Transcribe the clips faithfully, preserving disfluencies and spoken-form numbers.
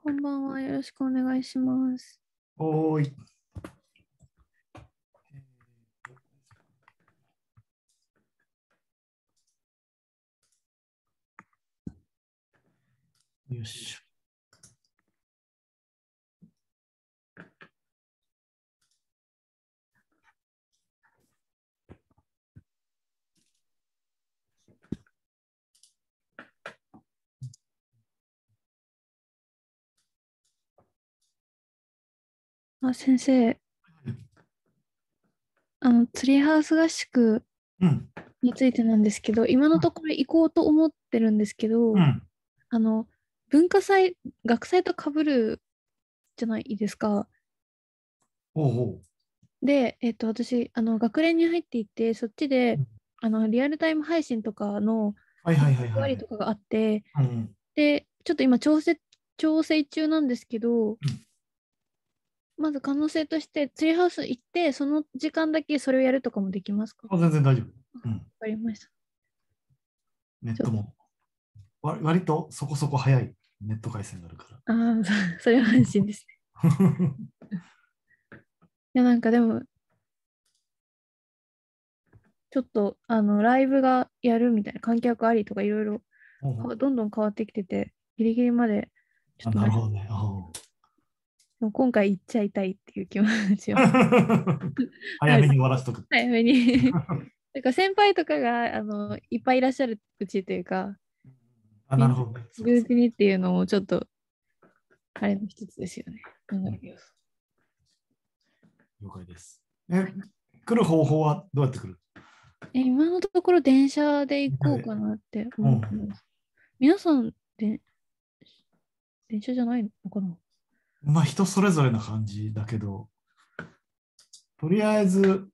こんばんは。よろしくお願いします。 おーい。よし。 あ、先生、あの、ツリーハウス合宿うん。 についてなんですけど、今のところ行こうと思ってるんですけど、 うん。 あの、文化祭、学祭と被るじゃないですか。 おうおう。 で、えっと、私、あの、学連に入っていて、そっちで、 うん。 あの、リアルタイム配信とかのはいはいはいはいはい。 割とかがあって、 うん。 で、ちょっと今調整、調整中なんですけど、 うん。 まず可能性として、ツリーハウス行って、その時間だけそれをやるとかもできますか？ あ、全然大丈夫。うん。 わかりました。ちょっと、 ネットも、わ割とそこそこ早いネット回線があるから。 ああ、そそれは安心ですね。いや、なんかでも、ちょっと、あの、ライブがやるみたいな、観客ありとかいろいろ、 おう。 かどんどん変わってきてて、ギリギリまで、ちょっあ、 とな、でなるほどね。おう。 も今回行っちゃいたいっていう気持ちはある。 早めに終わらしとく。 早めになんか先輩とかが、あの、いっぱいいらっしゃるうちというか、 あ、 みんななるほどね。 いそうかそうか。 るうちにっていうのもちょっと、あれの一つですよね。考うん。 える要素。 了解です。え、来る方法はどうやって来る？ え、今のところ電車で行こうで、 かなってうん。 思ってます。皆さん、で、電車じゃないのかな？ まあ人それぞれな感じだけど、とりあえず、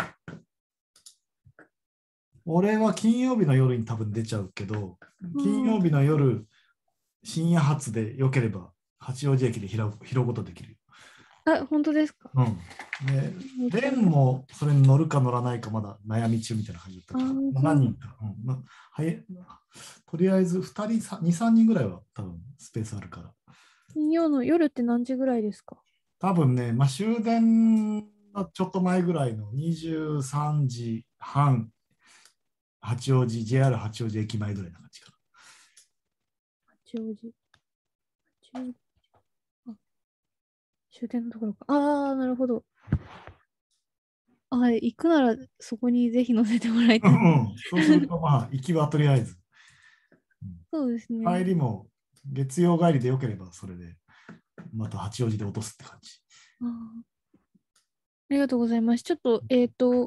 俺は金曜日の夜に多分出ちゃうけど、金曜日の夜、深夜発でよければ、八王子駅で拾う拾うことできるよ。 あ、あ、本当ですか？ うん。で、レンめっちゃ嬉しい。 もそれに乗るか乗らないかまだ悩み中みたいな感じだったあから、 ー、そう。 何人か、うんまはい、とりあえずふたり、に、さんにんぐらいは多分スペースあるから。 金曜の夜って何時ぐらいですか？ 多分ね、まあ、終電のちょっと前ぐらいのにじゅうさんじはん、八王子、ジェイアール 八王子駅前ぐらいな感じか八王子。八王子。あ、終点のところか。ああ、なるほど。あ、行くならそこにぜひ乗せてもらいな。 たい。 うん、そうすると、まあ、行きはとりあえず、 そうですうん、 ね。 帰りも月曜帰りでよければそれで、また八王子で落とすって感じ。 あー、ありがとうございます。ちょっと、えっと、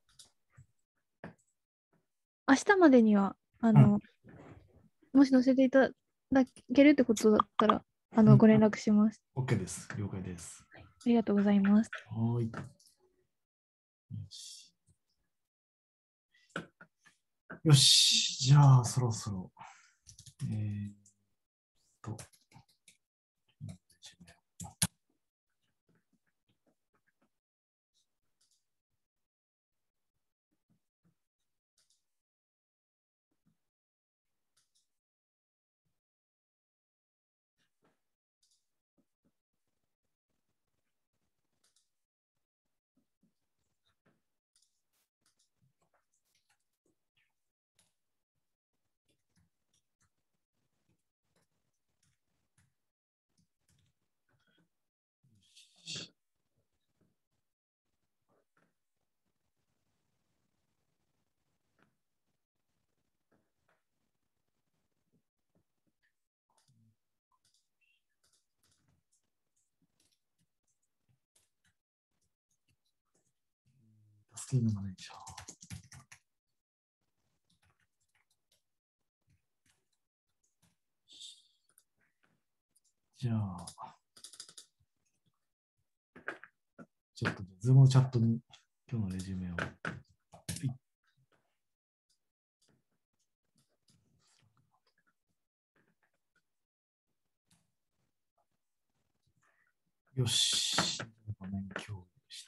明日までには、あうん、 の、もし乗せていただけるってことだったら、あの、 うん、 ご連絡します。 OK です。了解です。 ありがとうございます。 はい。よし。よし。じゃあ、そろそろ。えーっと。タスキングマネージャー。じゃあ、ちょっと、ズームのチャットに今日のレジュメを。よし。画面共有して。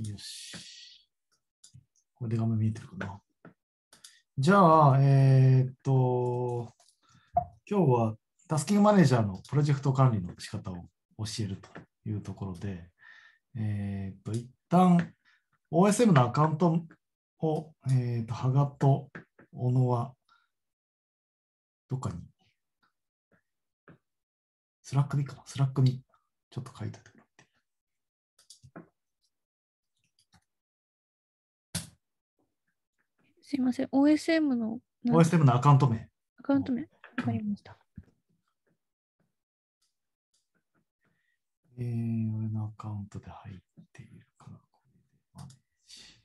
よし。これで画面見えてるかな。じゃあ、えーっと、今日はタスキングマネージャーのプロジェクト管理の仕方を教えるというところで、えーっと、一旦 オーエスエム のアカウントを、えーっと、ハガと小野はどっかに、スラックでいいかな、スラックにちょっと書いておいてもらって。 すいません。オーエスエム のオーエスエム のアカウント名。 アカウント名、わかりました。 えー、俺のアカウントで入っているから、これでマネージ。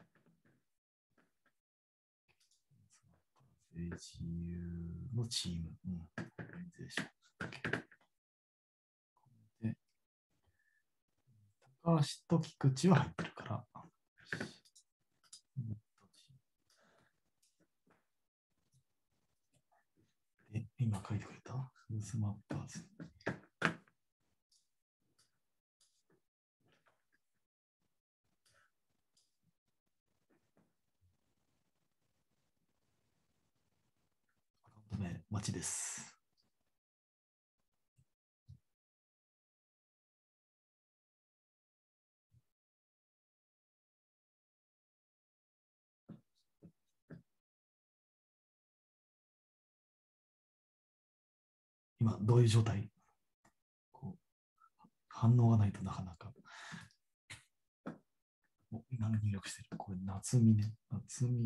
エージーユー のチーム。うん。オーガニゼーション。で、高橋と菊池は入ってるから。え、今書いてくれたフースマッパーズ。アカウント名、町です。今、どういう状態？こう反応がないとなかなか。お今入力してる。これ、夏美ね。夏美。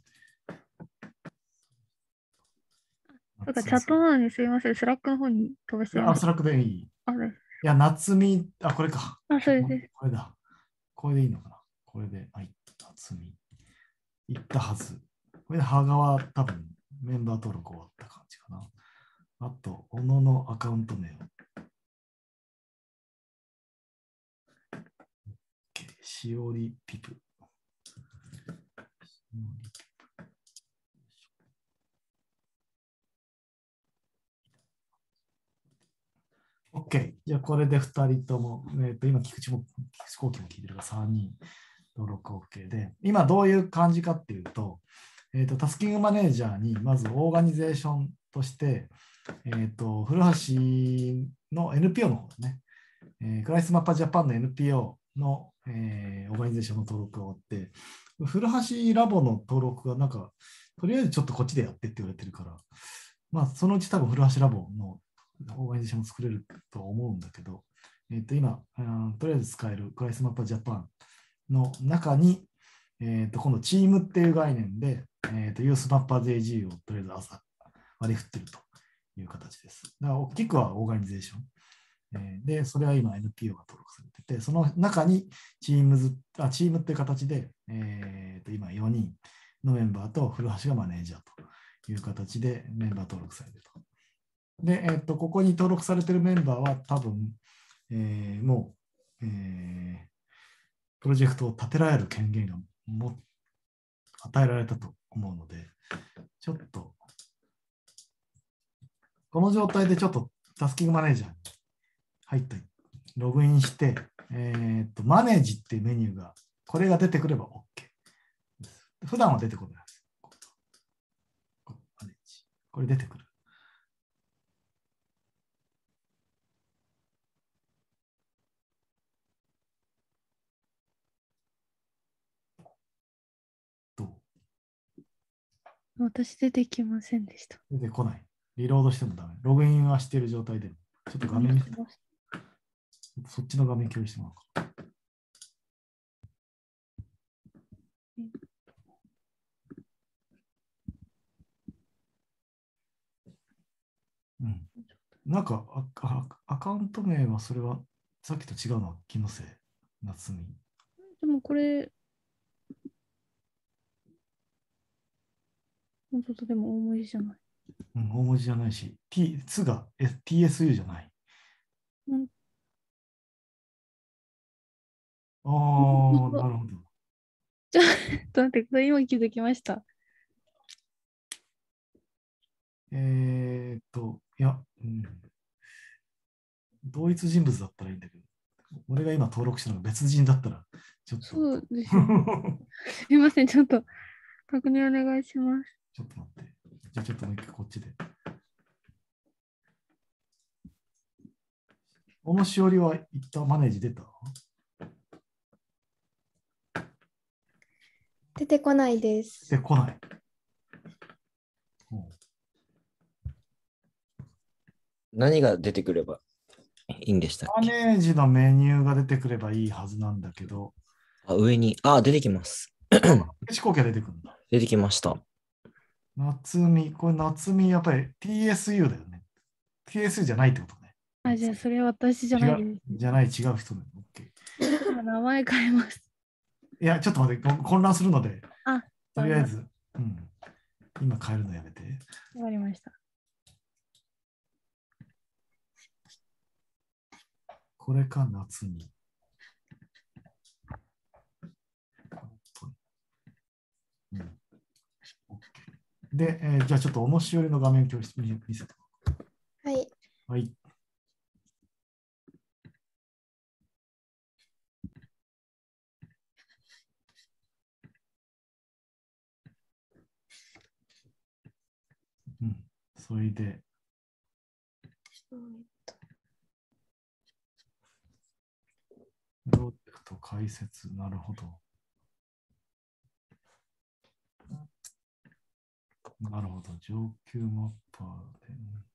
なんかチャットなのにすいません。スラックの方に飛ばしてみあ、 ます。 スラックでいい。 あれ。 いや、夏美、あ、これか。 あ、それです。 これだ。これでいいのかな。これで、はい、夏美。いったはず。これで、羽川多分メンバー登録終わった感じかな。あと、小野のアカウント名を。しおりピプ。OK。じゃあ、これでふたりとも、えー、と今、菊池も、菊池後期も聞いてるからさんにん登録 OK で、今どういう感じかっていうと、えーと、タスキングマネージャーにまずオーガニゼーションとして、えーと、古橋の エヌピーオー の方ですね、えー、クライスマッパジャパンの エヌピーオー の、えー、オーガニゼーションの登録が終わって、古橋ラボの登録がなんか、とりあえずちょっとこっちでやってって言われてるから、まあ、そのうち多分古橋ラボのオーガニゼーションを作れると思うんだけど、えー、と今、とりあえず使えるクライスマッパジャパンの中に、えー、と今度チームっていう概念で、えー、とユースマッパーズ エージー をとりあえず朝割り振ってるという形です。だから大きくはオーガニゼーション。えー、で、それは今 エヌピーオー が登録されてて、その中にチームズあチームっていう形で、えー、と今よにんのメンバーと古橋がマネージャーという形でメンバー登録されていると。で、えー、とここに登録されているメンバーは多分、えー、もう、えー、プロジェクトを立てられる権限がも与えられたと思うので、ちょっと、この状態でちょっとタスキングマネージャーに入ってログインして、えー、とマネージっていうメニューが、これが出てくれば OK です。普段は出てこないです。マネージ。これ出てくる。どう？ 私出てきませんでした。 出てこない。リロードしてもダメ。ログインはしている状態で。ちょっと画面見せて。そっちの画面共有してもらおうか。うん。なんかア、アカウント名はそれはさっきと違うのは気のせい。夏美。 でもこれ、本当とでも大文字じゃない。 うん、大文字じゃないし、T、つが ティーエスユー じゃない。 うん、 ああ、なるほど。 ちょっと待ってください。今気づきました。 えーっと、いや、うん、同一人物だったらいいんだけど、 俺が今登録したのが別人だったら、ちょっと。 そうですよね。すいません、ちょっと確認お願いします。 ちょっと待って。じゃあちょっともう一回こっちで。小野しおりは一旦マネージ出た？ 出てこないです。 出てこない。うん、 何が出てくればいいんでしたっマけ？ ネージのメニューが出てくればいいはずなんだけど、 あ、上に。あ、出てきます。 飛行機が出てくるんだ。 出てきました。 夏美、これ夏美、やっぱり ティーエスユー だよね。ティーエスユー じゃないってことね。 あ、じゃあそれは私じゃないです。 じゃない、違う人だよ。OK。 名前変えます。 いや、ちょっと待って、混乱するので、 あ、 とりあえず、うん、今変えるのやめて。 わかりました。 これか、夏美。うん、で、えー、じゃあちょっとおもしおりの画面教室見見せて。 はい。 はい。うん、それで、プロジェクト解説、なるほど。なるほど、上級マッパーで。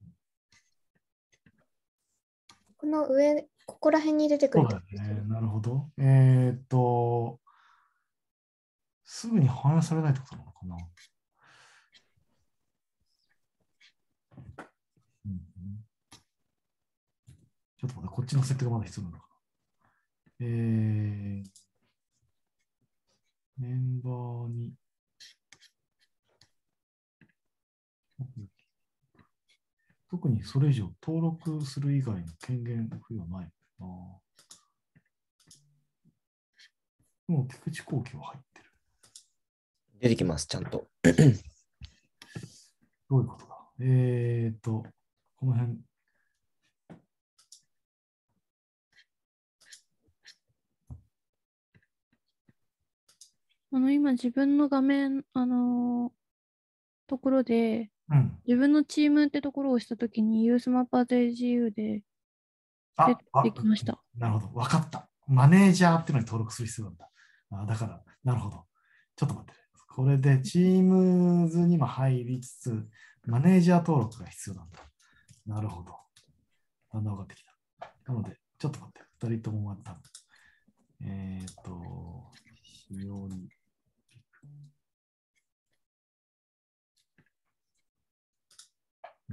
この上、ここら辺に出てくる。 そうだよね。なるほど。えーっと、すぐに反映されないってことなのかな。うんうん、ちょっと待って、こっちの設定がまだ必要なのかな。えー、メンバーに。特にそれ以上登録する以外の権限付与ないな。もう菊池工機は入ってる。 出てきます、ちゃんと。 どういうことだ。えーっと、この辺。 あの、今自分の画面、あのーところで、 うん、 自分のチームってところを押したときに、ユースマッパーゼージーユー で出あ、 てきました。 なるほど。わかった。マネージャーっていうのに登録する必要なんだ。あ、だから、なるほど。ちょっと待って。これでチームズにも入りつつ、マネージャー登録が必要なんだ。なるほど。だんだん分かってきた。なので、ちょっと待って。ふたりともまた。えっ、ー、と、しおり。うん、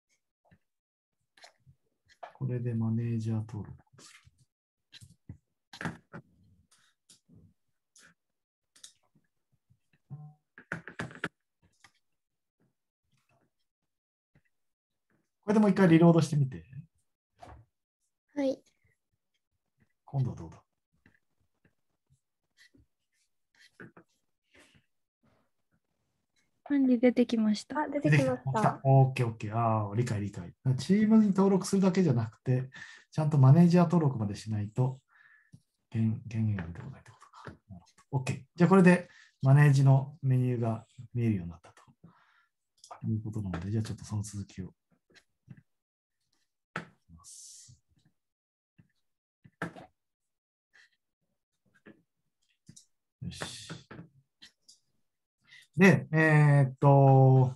これでマネージャー登録をする。これでもう一回リロードしてみて。 はい。 今度はどうだ。 管理出てきました。 あ、出てきました。 オーケーオーケー。ああ、理解理解。チームに登録するだけじゃなくて、ちゃんとマネージャー登録までしないと、権限が出てこないってことか。OK。じゃあこれでマネージのメニューが見えるようになったということなので、じゃあちょっとその続きを。よし。で、えー、っと、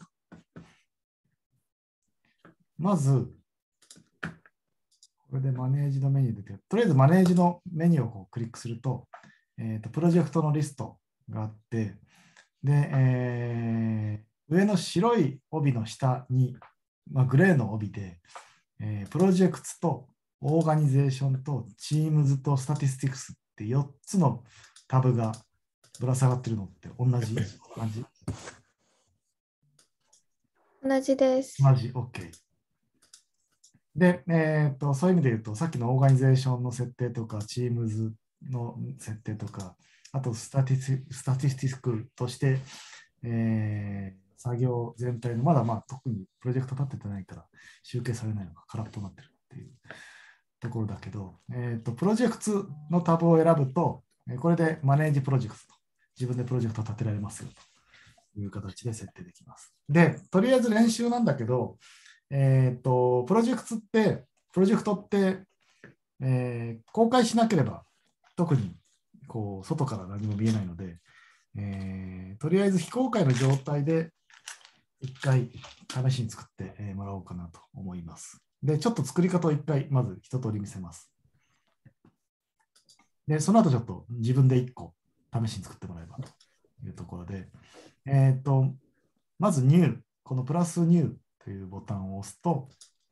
まず、これでマネージのメニュー出て、とりあえずマネージのメニューをこうクリックすると、えー、とプロジェクトのリストがあって、で、えー、上の白い帯の下に、まあ、グレーの帯で、えー、プロジェクトとオーガニゼーションとチームズとスタティスティクスってよっつのタブがぶら下がってるのって同じ感じ？ 同じです。 同じ、OK。で、えーと、そういう意味で言うと、さっきのオーガニゼーションの設定とか、チームズの設定とか、あとスタティススタティスティックとして、えー、作業全体の、まだまあ特にプロジェクト立ててないから、集計されないのが空っぽになってるっていうところだけど、えーと、プロジェクトのタブを選ぶと、これでマネージプロジェクトと、自分でプロジェクトを立てられますよという形で設定できます。で、とりあえず練習なんだけど、えーと、プロジェクトって、プロジェクトって、えー公開しなければ、特にこう外から何も見えないので、えーとりあえず非公開の状態で一回試しに作ってもらおうかなと思います。で、ちょっと作り方を一回まず一通り見せます。で、その後ちょっと自分で一個試しに作ってもらえばというところで、えっと、まず New、このプラス New というボタンを押すと、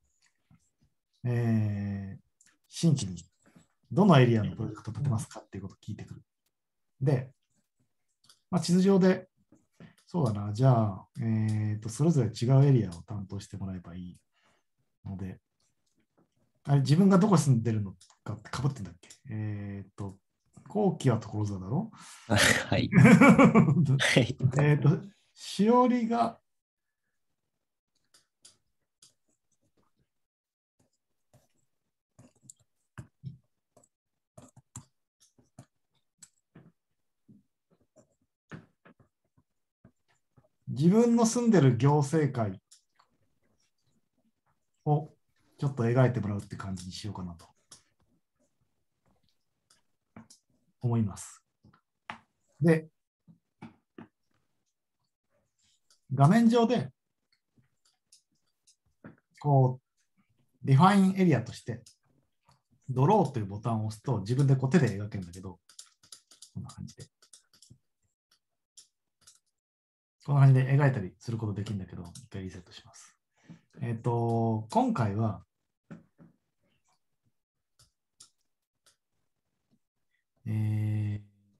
えー新規にどのエリアのプロジェクトを立てますかっていうことを聞いてくる。で、まあ、地図上で、そうだな、じゃあ、えーと、それぞれ違うエリアを担当してもらえばいいので、あれ自分がどこ住んでるのかってかぶってんだっけ。えっ、ー、と、後期は所沢だろはい。はい。 えっと、しおりが、自分の住んでる行政界をちょっと描いてもらうって感じにしようかなと思います。で、画面上で、こう、ディファインエリアとして、ドローというボタンを押すと自分でこう手で描けるんだけど、こんな感じで。こんな感じで描いたりすることできるんだけど、一回リセットします。えっと、今回は、えー、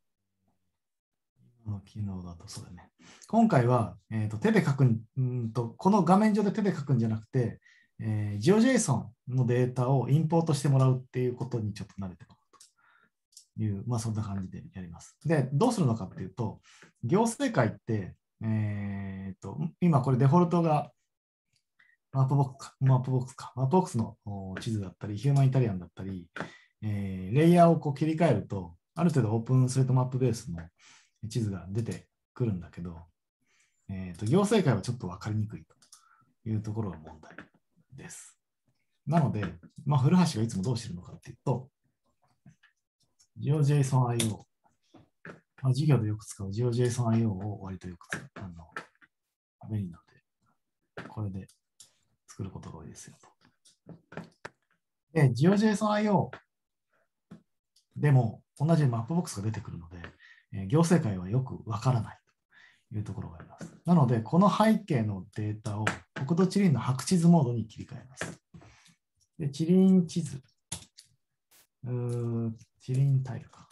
今の機能だとそうだね。今回は、えー、と手で書くんんと、この画面上で手で書くんじゃなくて、えー、GeoJSON のデータをインポートしてもらうっていうことにちょっと慣れてもらうという、まあそんな感じでやります。で、どうするのかっていうと、行政界って、えー、と今これデフォルトがマップボックスか、マップボックスか、マップボックスの地図だったり、ヒューマンイタリアンだったり、えーレイヤーをこう切り替えると、ある程度オープンスレートマップベースの地図が出てくるんだけど、えーと、行政界はちょっと分かりにくいというところが問題です。なので、まあ、古橋がいつもどうしてるのかっていうと、GeoJSON.io、まあ、授業でよく使う GeoJSON.io を割とよく使う、あの、便利なので、これで作ることが多いですよと。で、GeoJSON.io でも同じマップボックスが出てくるので、えー行政界はよくわからないというところがあります。なので、この背景のデータを国土地理院の白地図モードに切り替えます。で、地理院地図、うー地理院タイルか。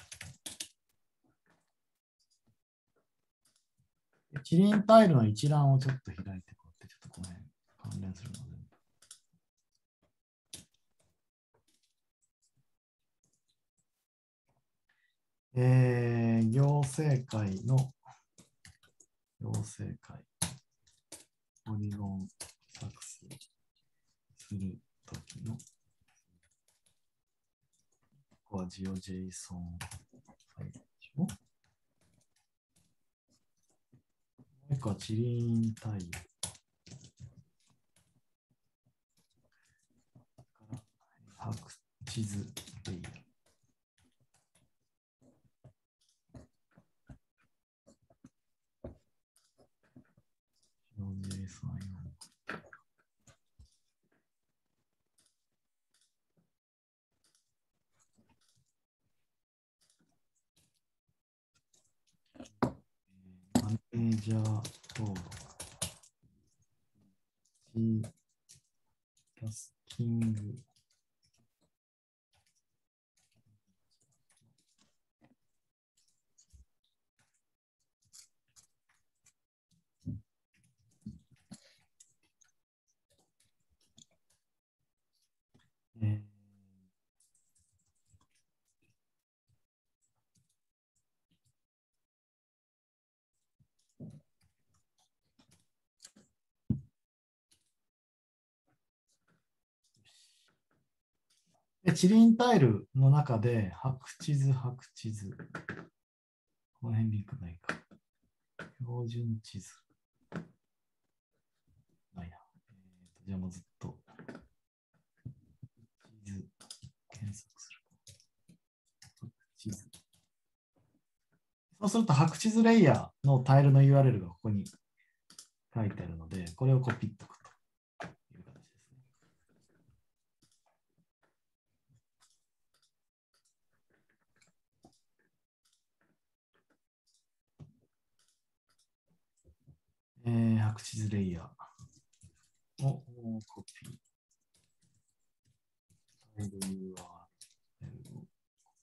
地理院タイルの一覧をちょっと開いてこうって、ちょっとこの辺関連するので。えー、行政界の行政界ポリゴン作成するときの、ここは GeoJSON ファイルでしょ。もう一個は地理院タイル。白地図レイヤー。マネージャー登録。タスキング。えーで、地輪タイルの中で、白地図、白地図。この辺リンクないか。標準地図。ないな。えー、とじゃあもうずっと。地図、検索する。白地図。そうすると、白地図レイヤーのタイルの ユーアールエル がここに書いてあるので、これをコピッとくという形ですね。えー、白地図レイヤーをコピー。タイル ユーアールエル を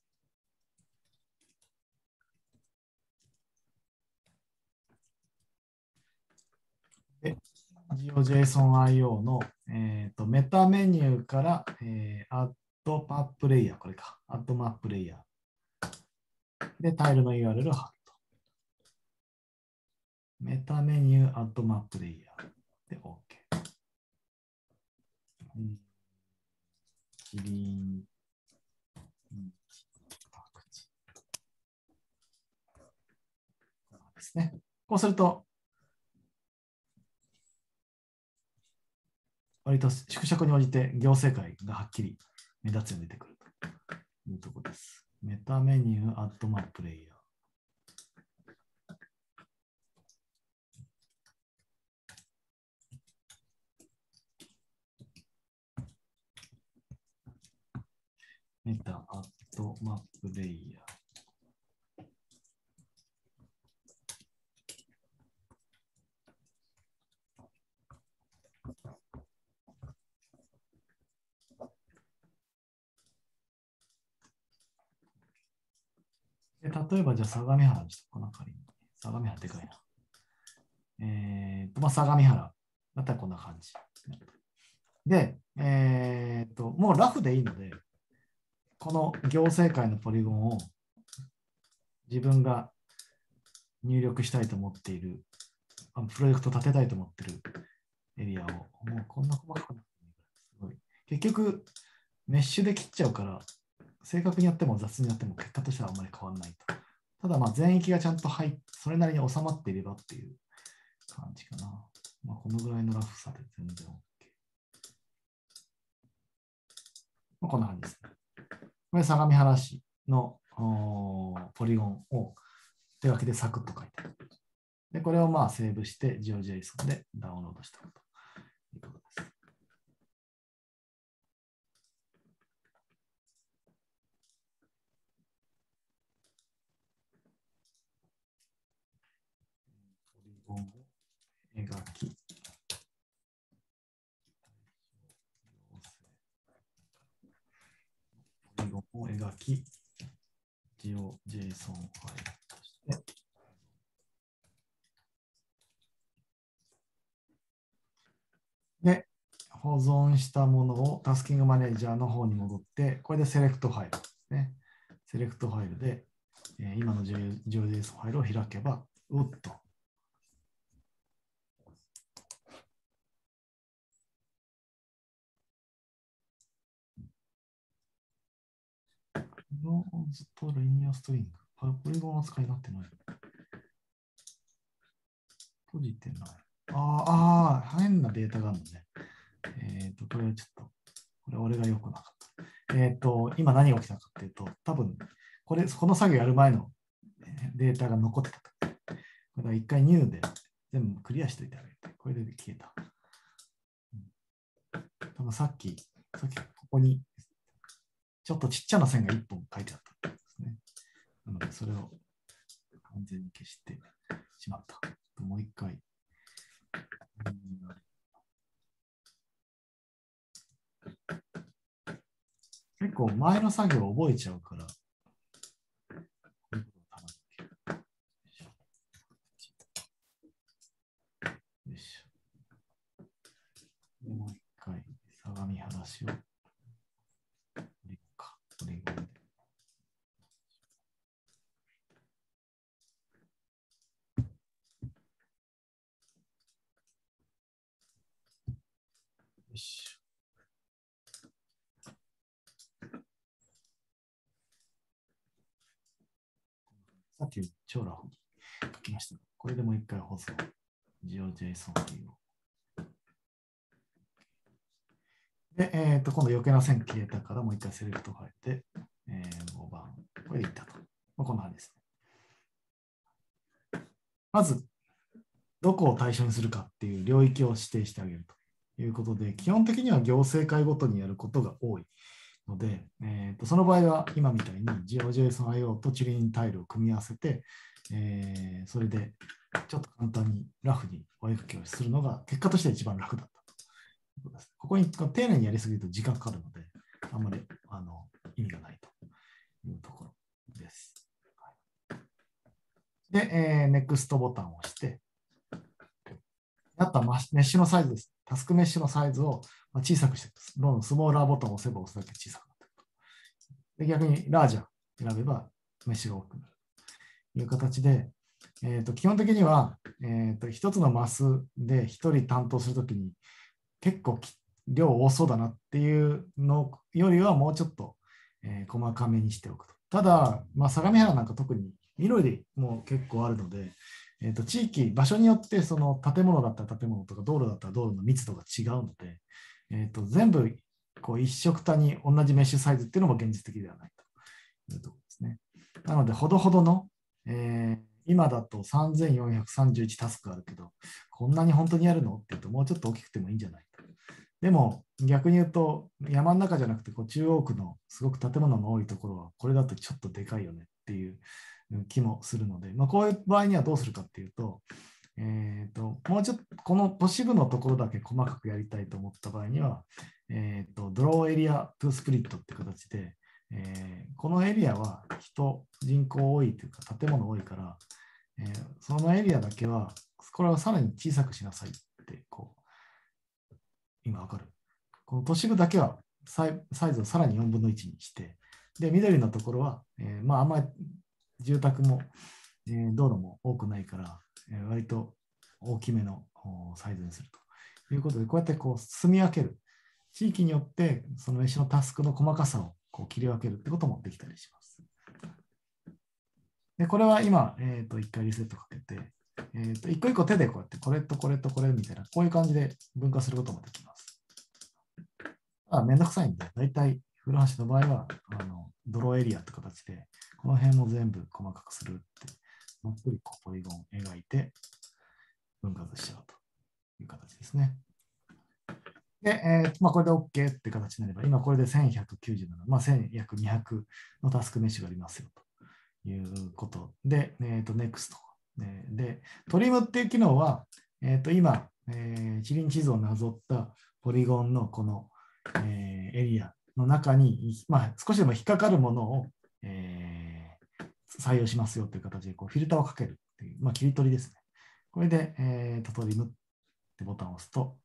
で、ジオジェイソンアイオー の、えー、とメタメニューから、えー、アッドマップレイヤー、これか、アッドマップレイヤー。で、タイルの ユーアールエル を貼ると。メタメニュー、アッドマップレイヤー。で、OK。うん、キリン、うんですね。こうすると、割と縮尺に応じて行政界がはっきり目立つように出てくるというところです。メタメニュー、アットマップレイヤー。メタ、アットマップレイヤー。で例えば、じゃあ、相模原にしとこうかな、仮に。相模原でかいな。えっと、まあ、相模原だったらこんな感じ。で、えっと、もうラフでいいので、この行政界のポリゴンを自分が入力したいと思っている、プロジェクト立てたいと思っているエリアを、もうこんな細かくなってすごい。結局、メッシュで切っちゃうから、正確にやっても雑にやっても結果としてはあんまり変わらないと。ただ、まあ全域がちゃんと入っそれなりに収まっていればっていう感じかな。まあ、このぐらいのラフさで全然 OK。まあ、こんな感じですね。これ、相模原市のポリゴンを手書きでサクッと書いてある。で、これをまあセーブして ジオジェイソン でダウンロードしておくということです。ポリゴンを描き、ポリゴンを描き、ジオジェイソン ファイルとして、で、保存したものをタスキングマネージャーの方に戻って、これでセレクトファイルですね。セレクトファイルで、えー、今の ジオジェイソン ファイルを開けば、うっと。ノーズとリニアストリング。ポリゴン扱いになってない。閉じてない。ああ、変なデータがあるのね。えっ、ー、と、これはちょっと、これ俺がよくなかった。えっ、ー、と、今何が起きたかっていうと、多分、これ、この作業やる前のデータが残ってた。これは一回ニューで全部クリアしておいてあげて、これで消えた。多分さっき、さっきここに、ちょっとちっちゃな線がいっぽん書いてあったんですね。なので、それを完全に消してしまった。もう一回。結構前の作業を覚えちゃうから、よいしょ。もう一回、相模原市を、これか、これで。よし。 っていう超ラフに書きました。これでもう一回保存。GeoJSON っていうの。で、えっと、今度余計な線消えたからもう一回セレクト変えて、えー、ごばん。これでいったと。まあ、こんな感じですね。まず、どこを対象にするかっていう領域を指定してあげるということで、基本的には行政会ごとにやることが多いので、えー、とその場合は今みたいに GeoJSON.io とチュリンタイルを組み合わせて、えー、それでちょっと簡単にラフにお絵かきをするのが結果として一番楽だったということです。ここに丁寧にやりすぎると時間かかるので、あんまりあの意味がないというところです。はい、で、えー、NEXT ボタンを押して、あとはメッシュのサイズです。タスクメッシュのサイズを小さくしていく。どんどんスモーラーボタンを押せば押すだけ小さくなっていく。で逆にラージャー選べばメッシュが大きくなるという形で、えー、と基本的には、えー、と一つのマスで一人担当するときに結構量多そうだなっていうのよりはもうちょっと、えー、細かめにしておくと。ただ、まあ、相模原なんか特に緑も結構あるので、えー、と地域、場所によってその建物だったら建物とか道路だったら道路の密度が違うので、えー、と全部こう一色たに同じメッシュサイズっていうのも現実的ではないというところですね。なので、ほどほどの、えー、今だとさんぜんよんひゃくさんじゅういちタスクあるけど、こんなに本当にやるのっていうと、もうちょっと大きくてもいいんじゃないか。でも、逆に言うと、山の中じゃなくてこう中央区のすごく建物の多いところは、これだとちょっとでかいよねっていう気もするので、まあ、こういう場合にはどうするかっていうと、えー、ともうちょっとこの都市部のところだけ細かくやりたいと思った場合には、えー、とドローエリアトゥスプリットって形で、えー、このエリアは人、人口多いというか建物多いから、えー、そのエリアだけは、これはさらに小さくしなさいってこう、今わかる。この都市部だけはサイ、サイズをさらによんぶんのいちにして、で、緑のところは、えー、まああんまり住宅も、えー、道路も多くないから、えー、割と大きめのサイズにするということで、こうやってこう住み分ける。地域によってそのメッシュのタスクの細かさをこう切り分けるってこともできたりします。で、これは今、えー、と一回リセットかけて、えー、と一個一個手でこうやってこれとこれとこれみたいな、こういう感じで分化することもできます。あ、めんどくさいんで、だいたい古橋の場合はあのドローエリアって形で、この辺も全部細かくするって、もっくりこうポリゴン描いて分割しちゃうという形ですね。で、えーまあ、これで OK って形になれば、今これでせんひゃくきゅうじゅうなな、まあ、せん約にひゃくのタスクメッシュがありますよということで、えー、と NEXT で、トリムっていう機能は、えー、と今、えー、地理地図をなぞったポリゴンのこの、えー、エリアの中に、まあ、少しでも引っかかるものを、えー、採用しますよという形でこうフィルターをかけるっていう、まあ、切り取りですね。これで、えー、とトリムってボタンを押すと、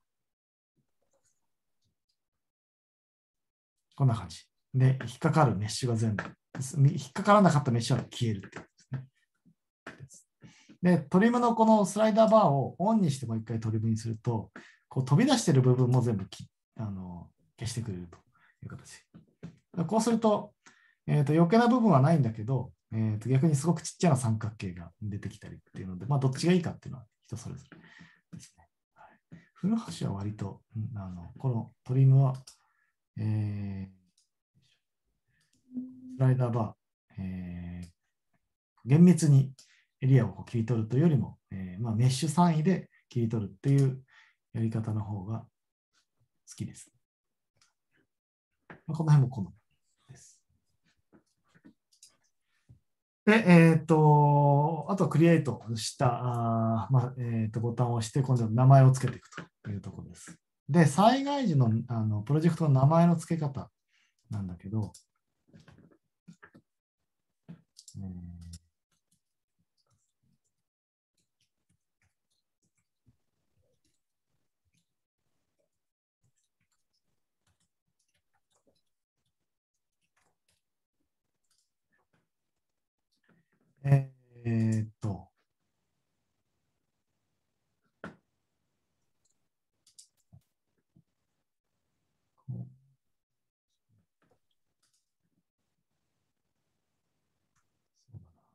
こんな感じ。で、引っかかるメッシュが全部、引っかからなかったメッシュは消えるっていうですね。で、トリムのこのスライダーバーをオンにしてもう一回トリムにすると、こう飛び出している部分も全部きあの消してくれるという形。こうすると、えー、と余計な部分はないんだけど、えー、と逆にすごくちっちゃな三角形が出てきたりっていうので、まあ、どっちがいいかっていうのは人それぞれですね。はい、古橋は割と、あのこのトリムは、えー、スライダーバー、えー、厳密にエリアをこう切り取るというよりも、えーまあ、メッシュ単位で切り取るっていうやり方の方が好きです。まあ、この辺も好みです。で、えっ、ー、と、あとクリエイトした、あまあえー、とボタンを押して、今度名前をつけていくというところです。で、災害時の、あのプロジェクトの名前の付け方なんだけど、えーえーっと、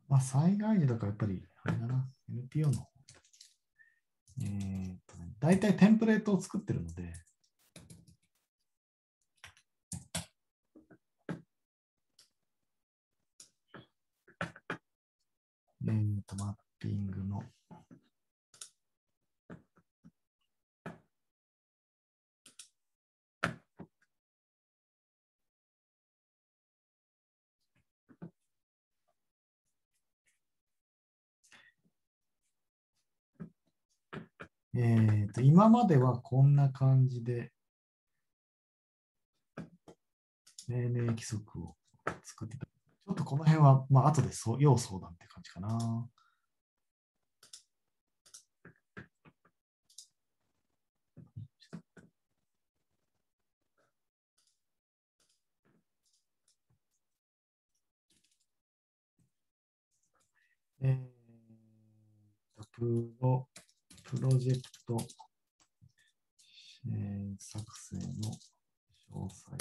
まあ、災害時だからやっぱり、あれだな、エヌピーオー の方。えーっとね、大体テンプレートを作ってるので、えーっと、マッピングの、えーっと、今まではこんな感じで、命名規則を作ってた。ちょっとこの辺は、まあ、後でそう要相談って感じかな。えーと、プロ、プロジェクト、えー作成の詳細。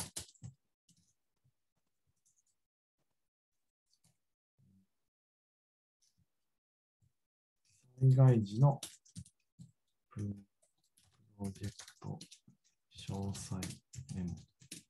災害時のプロジェクト詳細メモ。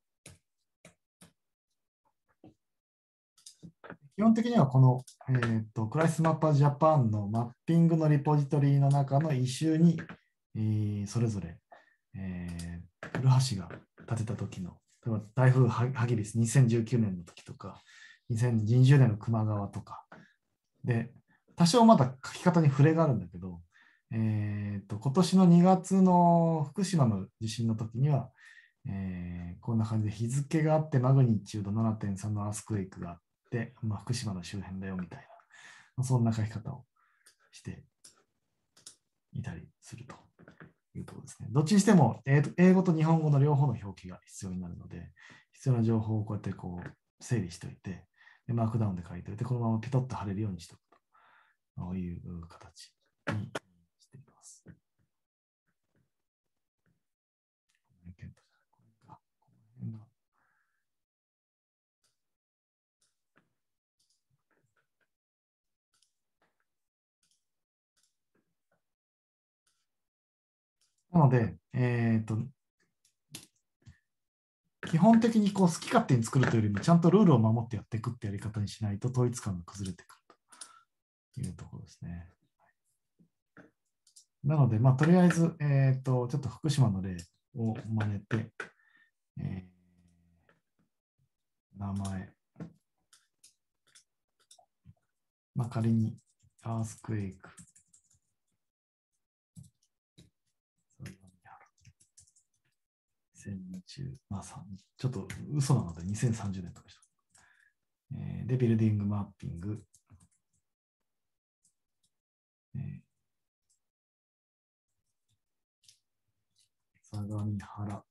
基本的にはこの、えーと、クライスマッパージャパンのマッピングのリポジトリの中のイシューに、えーそれぞれ、えー、古橋が建てた時の、例えば台風はぎリスにせんじゅうきゅうねんの時とか、にせんにじゅうねんの球磨川とか、で、多少まだ書き方に触れがあるんだけど、えーと、今年のにがつの福島の地震の時には、えーこんな感じで日付があってマグニチュード ななてんさん のアースクエイクがあって、まあ、福島の周辺だよみたいな、そんな書き方をしていたりするというところですね。どっちにしても英語と日本語の両方の表記が必要になるので、必要な情報をこうやってこう整理しておいて、でマークダウンで書いておいて、このままピトッと貼れるようにしておくという形にしています。なので、えーと、基本的にこう好き勝手に作るというよりも、ちゃんとルールを守ってやっていくってやり方にしないと統一感が崩れてくるというところですね。なので、まあ、とりあえず、えーと、ちょっと福島の例を真似て、えー名前、まあ、仮にアースクエイク、にせんにじゅう、まあ、ちょっと嘘なのでにせんさんじゅうねんとかした。えーで、ビルディングマッピング、えー、相模原、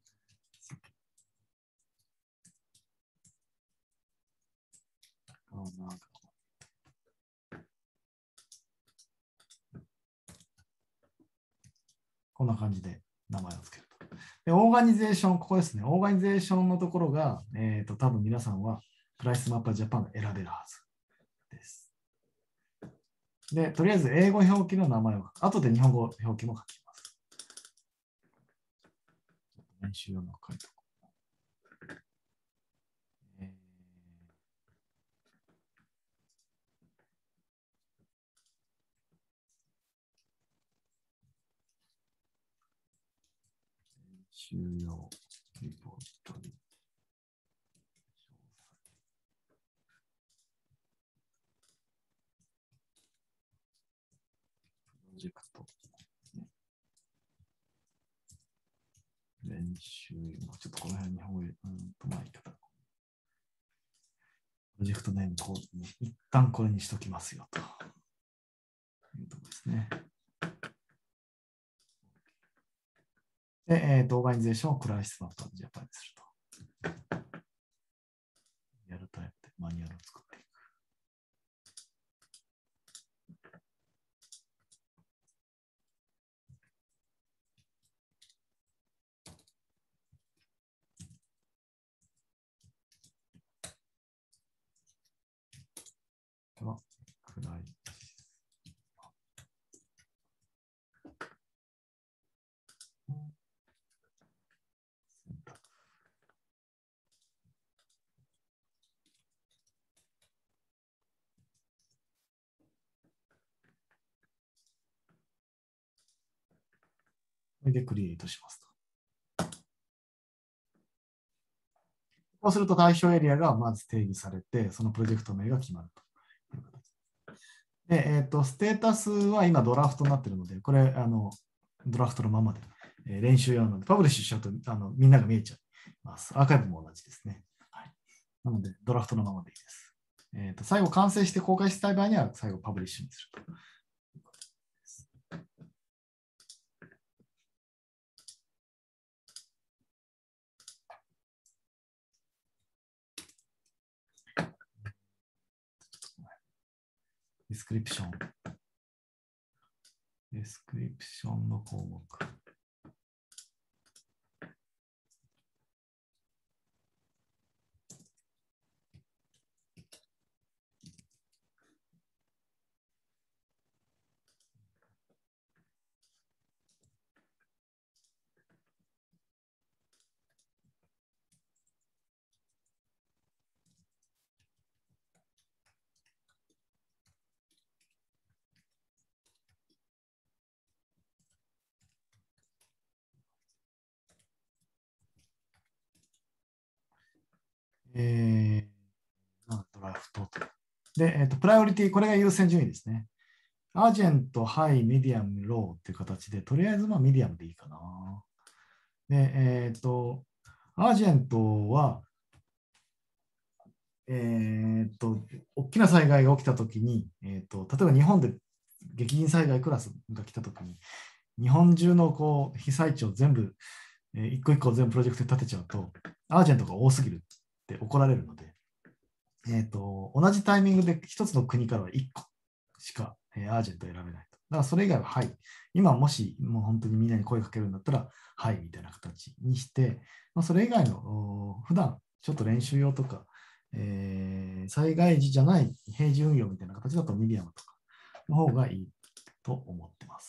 こんな感じで名前を付けると。で、オーガニゼーション、ここですね。オーガニゼーションのところが、えっと、多分皆さんはプライスマッパージャパンが選べるはずです。で、とりあえず英語表記の名前を書く。後で日本語表記も書きます。練習用の書いておこう。えー収容リポートリプロジェクト練習用、ちょっとこの辺に本うんとまあいいか。プロジェクトネームコードに一旦これにしときますよというところですね。で、えーと、オーガニゼーションをクライスマッパージャパンにすると。やるタイプでマニュアルを作っていく。ではフライ。これでクリエイトしますと。こうすると対象エリアがまず定義されて、そのプロジェクト名が決まるという形で、えーと、ステータスは今ドラフトになっているので、これあのドラフトのままで、えー練習用なので、パブリッシュしちゃうとあのみんなが見えちゃいます。アーカイブも同じですね。はい、なので、ドラフトのままでいいです。えーと、最後完成して公開したい場合には、最後パブリッシュにすると。ディスクリプション。ディスクリプションの項目。えー、ドラフトと。で、えーと、プライオリティ、これが優先順位ですね。アージェント、ハイ、ミディアム、ローっていう形で、とりあえずまあミディアムでいいかな。で、えっ、ー、と、アージェントは、えっ、ー、と、大きな災害が起きたときに、えっ、ー、と、例えば日本で激甚災害クラスが来たときに、日本中のこう被災地を全部、えー、一個一個全部プロジェクトで立てちゃうと、アージェントが多すぎるって怒られるので、えっ、と、同じタイミングで一つの国からはいっこしか、えー、アージェントを選べないと。だからそれ以外ははい。今もしもう本当にみんなに声かけるんだったら、はいみたいな形にして、まあ、それ以外の普段ちょっと練習用とか、えー、災害時じゃない平時運用みたいな形だとミディアムとかの方がいいと思ってます。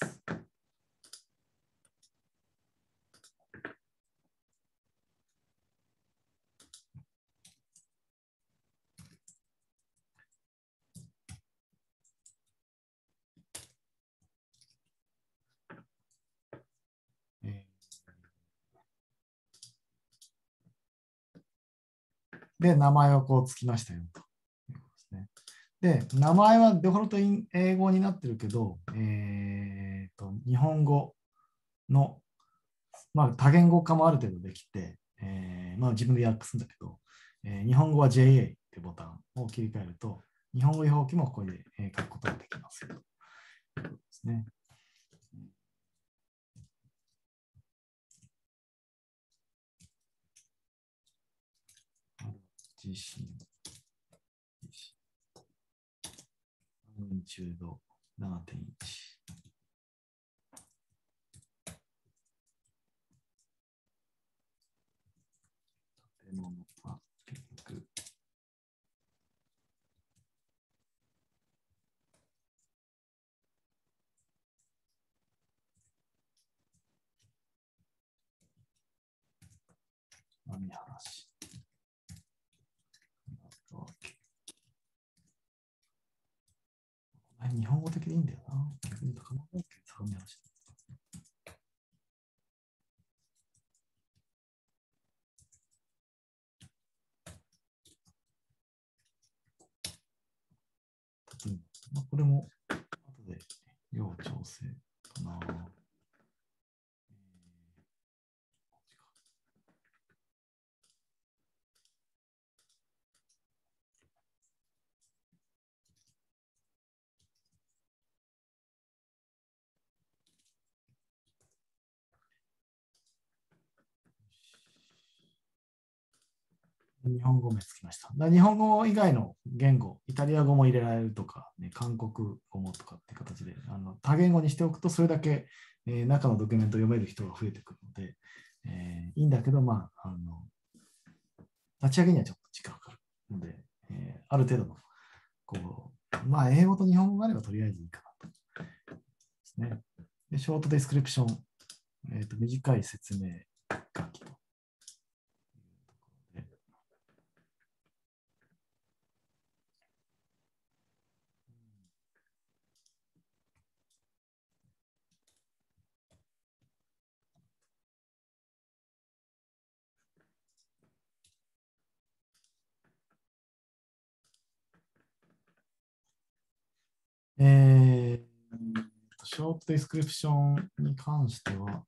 で、名前をこうつきましたよということですね。で、名前はデフォルト英語になってるけど、えー、と日本語の、まあ、多言語化もある程度できて、えーまあ、自分で訳すんだけど、えー、日本語は ジェイエー ってボタンを切り替えると、日本語表記もここで書くことができますよということですね。地震、マグニチュード ななてんいち。建物は結局何話日本語的でいいんだよな。逆に高松県相模原市。まあ、これも後で要調整かな。日本語名つきました。だ日本語以外の言語、イタリア語も入れられるとか、ね、韓国語もとかっていう形であの多言語にしておくと、それだけ、えー、中のドキュメントを読める人が増えてくるので、えー、いいんだけど、まあ、あの立ち上げにはちょっと時間かかるので、えー、ある程度のこまあ、英語と日本語があればとりあえずいいかなと。ですね。で、ショートディスクリプション、えーと、短い説明書きと。えー、ショートディスクリプションに関しては、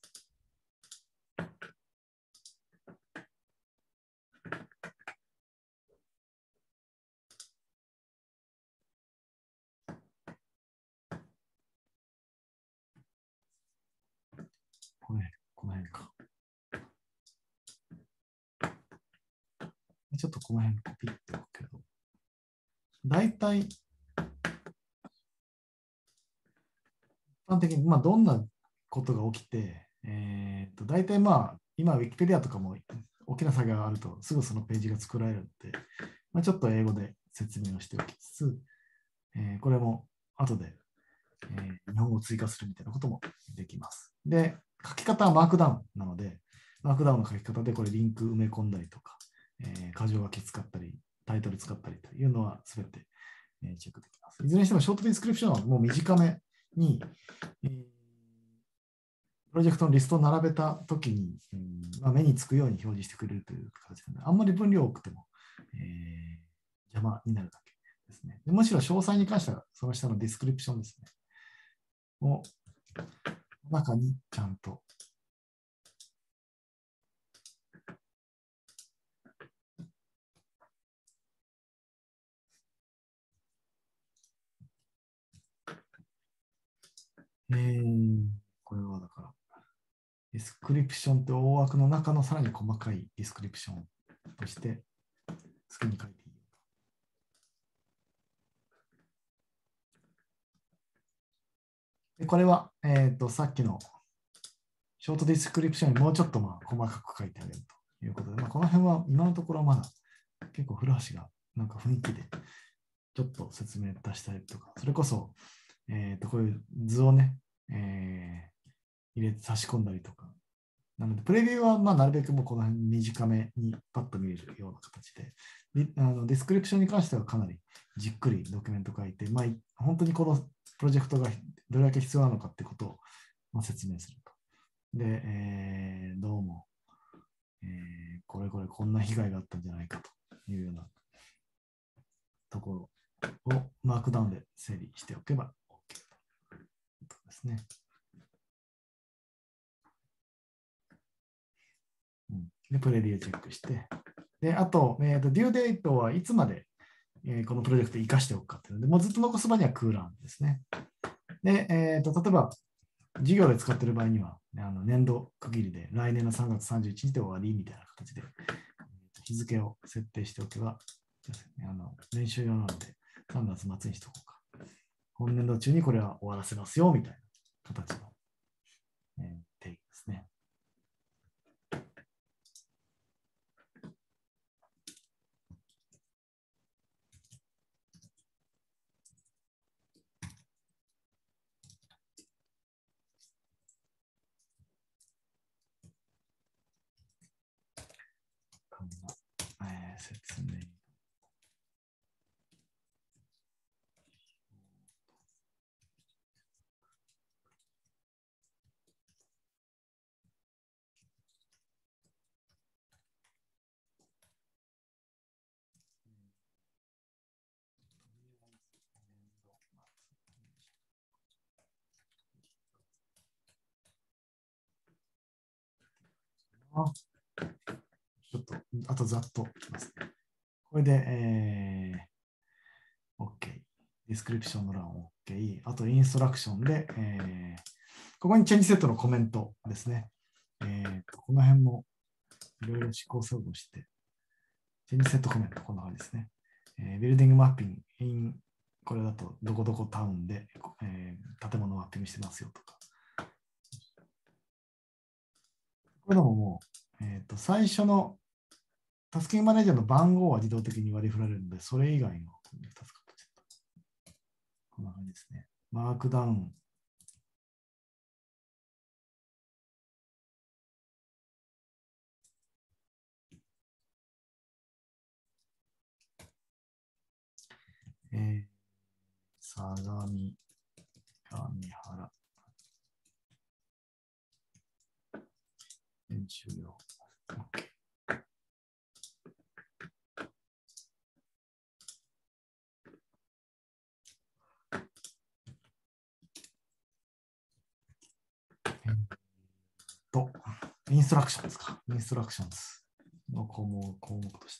これ、この辺か。ちょっとこの辺コピっておくけど、大体、一般的に、まあ、どんなことが起きて、えー、と大体まあ、今、Wikipedia とかも大きな作業があると、すぐそのページが作られるので、まあ、ちょっと英語で説明をしておきつつ、えー、これも後で、えー、日本語を追加するみたいなこともできます。で、書き方はマークダウンなので、マークダウンの書き方でこれリンク埋め込んだりとか、えー、箇条書き使ったり、タイトル使ったりというのはすべて、えー、チェックできます。いずれにしてもショートディスクリプションはもう短めに、えー、プロジェクトのリストを並べたときに、うんまあ、目につくように表示してくれるという形なので、あんまり分量多くても、えー、邪魔になるだけですね。でむしろ詳細に関しては、その下のディスクリプションですね。を中にちゃんとえー、これはだから、ディスクリプションって大枠の中のさらに細かいディスクリプションとして好きに書いていい。でこれは、えーと、さっきのショートディスクリプションにもうちょっとまあ細かく書いてあげるということで、まあ、この辺は今のところまだ結構古橋がなんか雰囲気でちょっと説明出したりとか、それこそ、えーとこういう図をね、えー、入れ差し込んだりとか、なので、プレビューはまあなるべくもうこの辺短めにパッと見えるような形で、であのディスクリプションに関してはかなりじっくりドキュメント書いて、まあ、本当にこのプロジェクトがどれだけ必要なのかってことをまあ説明すると。で、えー、どうも、えー、これこれこんな被害があったんじゃないかというようなところをマークダウンで整理しておけば OK ということですね。で、プレビューチェックして、で、あと、えーと、デューデートはいつまで、えーこのプロジェクトを生かしておくかというので、もうずっと残す場合にはクーランですね。で、えーと、例えば、授業で使っている場合には、あの年度区切りで来年のさんがつさんじゅういちにちで終わりみたいな形で、日付を設定しておけば、あの練習用なのでさんがつ末にしておこうか。今年度中にこれは終わらせますよみたいな形の、えー、定義ですね。こんな、えー、説明。ちょっと、あとざっといきますね。これで、えー、OK。ディスクリプションの欄 OK。あと、インストラクションで、えー、ここにチェンジセットのコメントですね。えー、とこの辺もいろいろ試行錯誤して、チェンジセットコメント、こんな感じですね。えー、ビルディングマッピング、イン、これだとどこどこタウンで、えー、建物をマッピングしてますよとか。これでももう、えー、と最初のタスキングマネージャーの番号は自動的に割り振られるので、それ以外のふたつ形。 こんな感じですね。マークダウン。えー、相模、神原。練習用。OK。と、インストラクションですか。インストラクションズの項目項目として。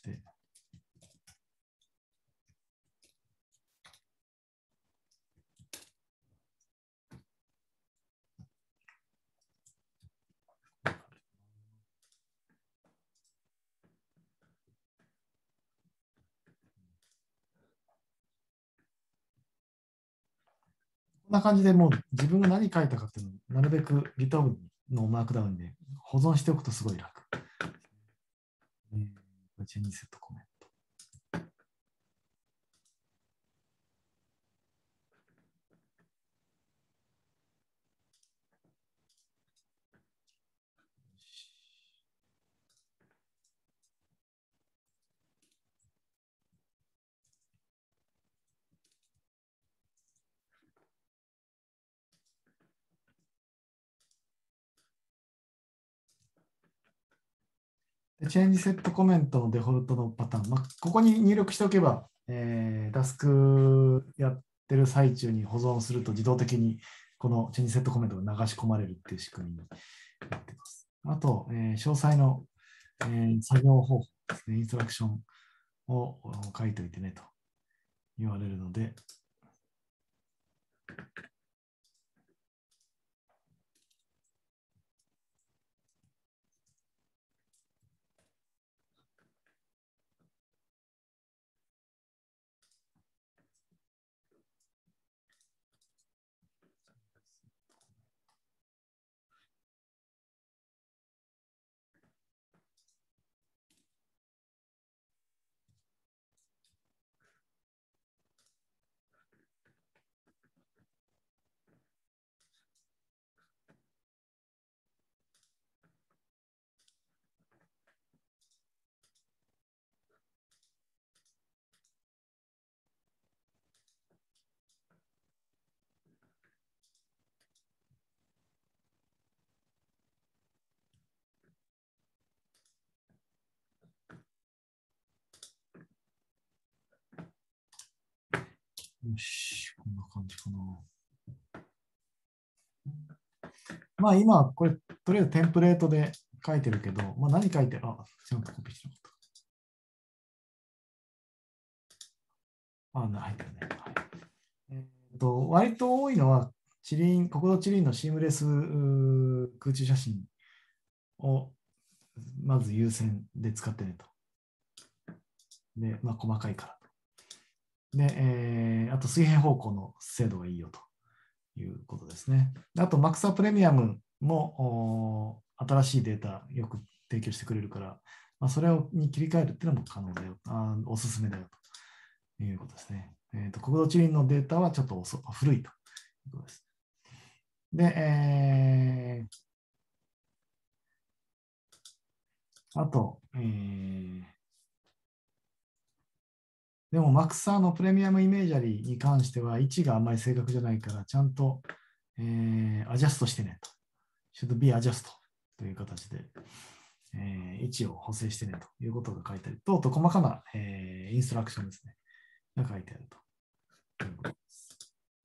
こんな感じでもう自分が何書いたかっていうのをなるべく GitHub のマークダウンで保存しておくとすごい楽。えー、チェンジセットコメント。でチェンジセットコメントのデフォルトのパターン、まあ、ここに入力しておけば、えー、タスクやってる最中に保存すると自動的にこのチェンジセットコメントが流し込まれるっていう仕組みになっています。あと、えー、詳細の、えー、作業方法ですね、インストラクションを書いておいてねと言われるので、よし、こんな感じかな。まあ今、これ、とりあえずテンプレートで書いてるけど、まあ何書いて、あ、ちゃんとコピーしてなかった。あ、入ってるね。はい、えー、と割と多いのは、地輪、国土地輪のシームレス空中写真をまず優先で使ってねと。で、まあ細かいから。で、えー、あと水平方向の精度がいいよということですね。あと、マクサプレミアムも新しいデータよく提供してくれるから、まあ、それをに切り替えるっていうのも可能だよ。あおすすめだよということですね。えーと、国土地理院のデータはちょっと遅古いということです。で、えー、あと、えー、でも、マクサーのプレミアムイメージャリーに関しては、位置があんまり正確じゃないから、ちゃんと、えー、アジャストしてねと。should be adjust という形で、えー、位置を補正してねということが書いてあると、と細かな、えー、インストラクションですね。が書いてあるということです。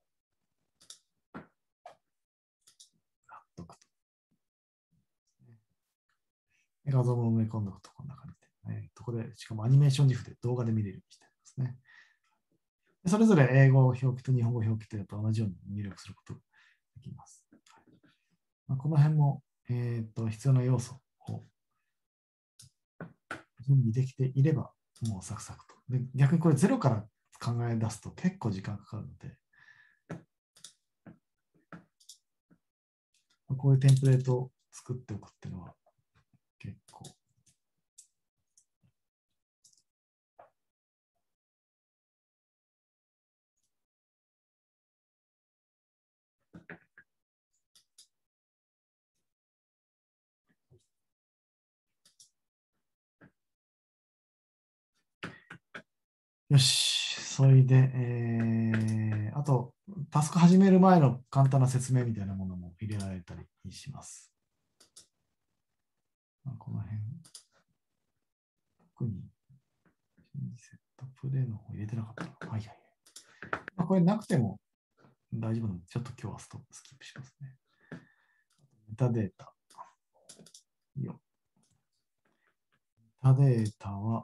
画像も埋め込んでおくとこんな感じで、えー、とこれ、しかもアニメーション ジフ で動画で見れるようにしてありますね。それぞれ英語表記と日本語表記とやっぱ同じように入力することができます。まあ、この辺も、えー、と必要な要素を準備できていれば、もうサクサクと。で逆にこれゼロから考え出すと結構時間かかるので、こういうテンプレートを作っておくっていうのは結構よし、それで、えー、あと、タスク始める前の簡単な説明みたいなものも入れられたりします。まあこの辺、特に、セットプレイの方入れてなかったな。はいはい。まあ、これなくても大丈夫なので、ちょっと今日はストップスキップしますね。メタデータ。いいよ。メタデータは、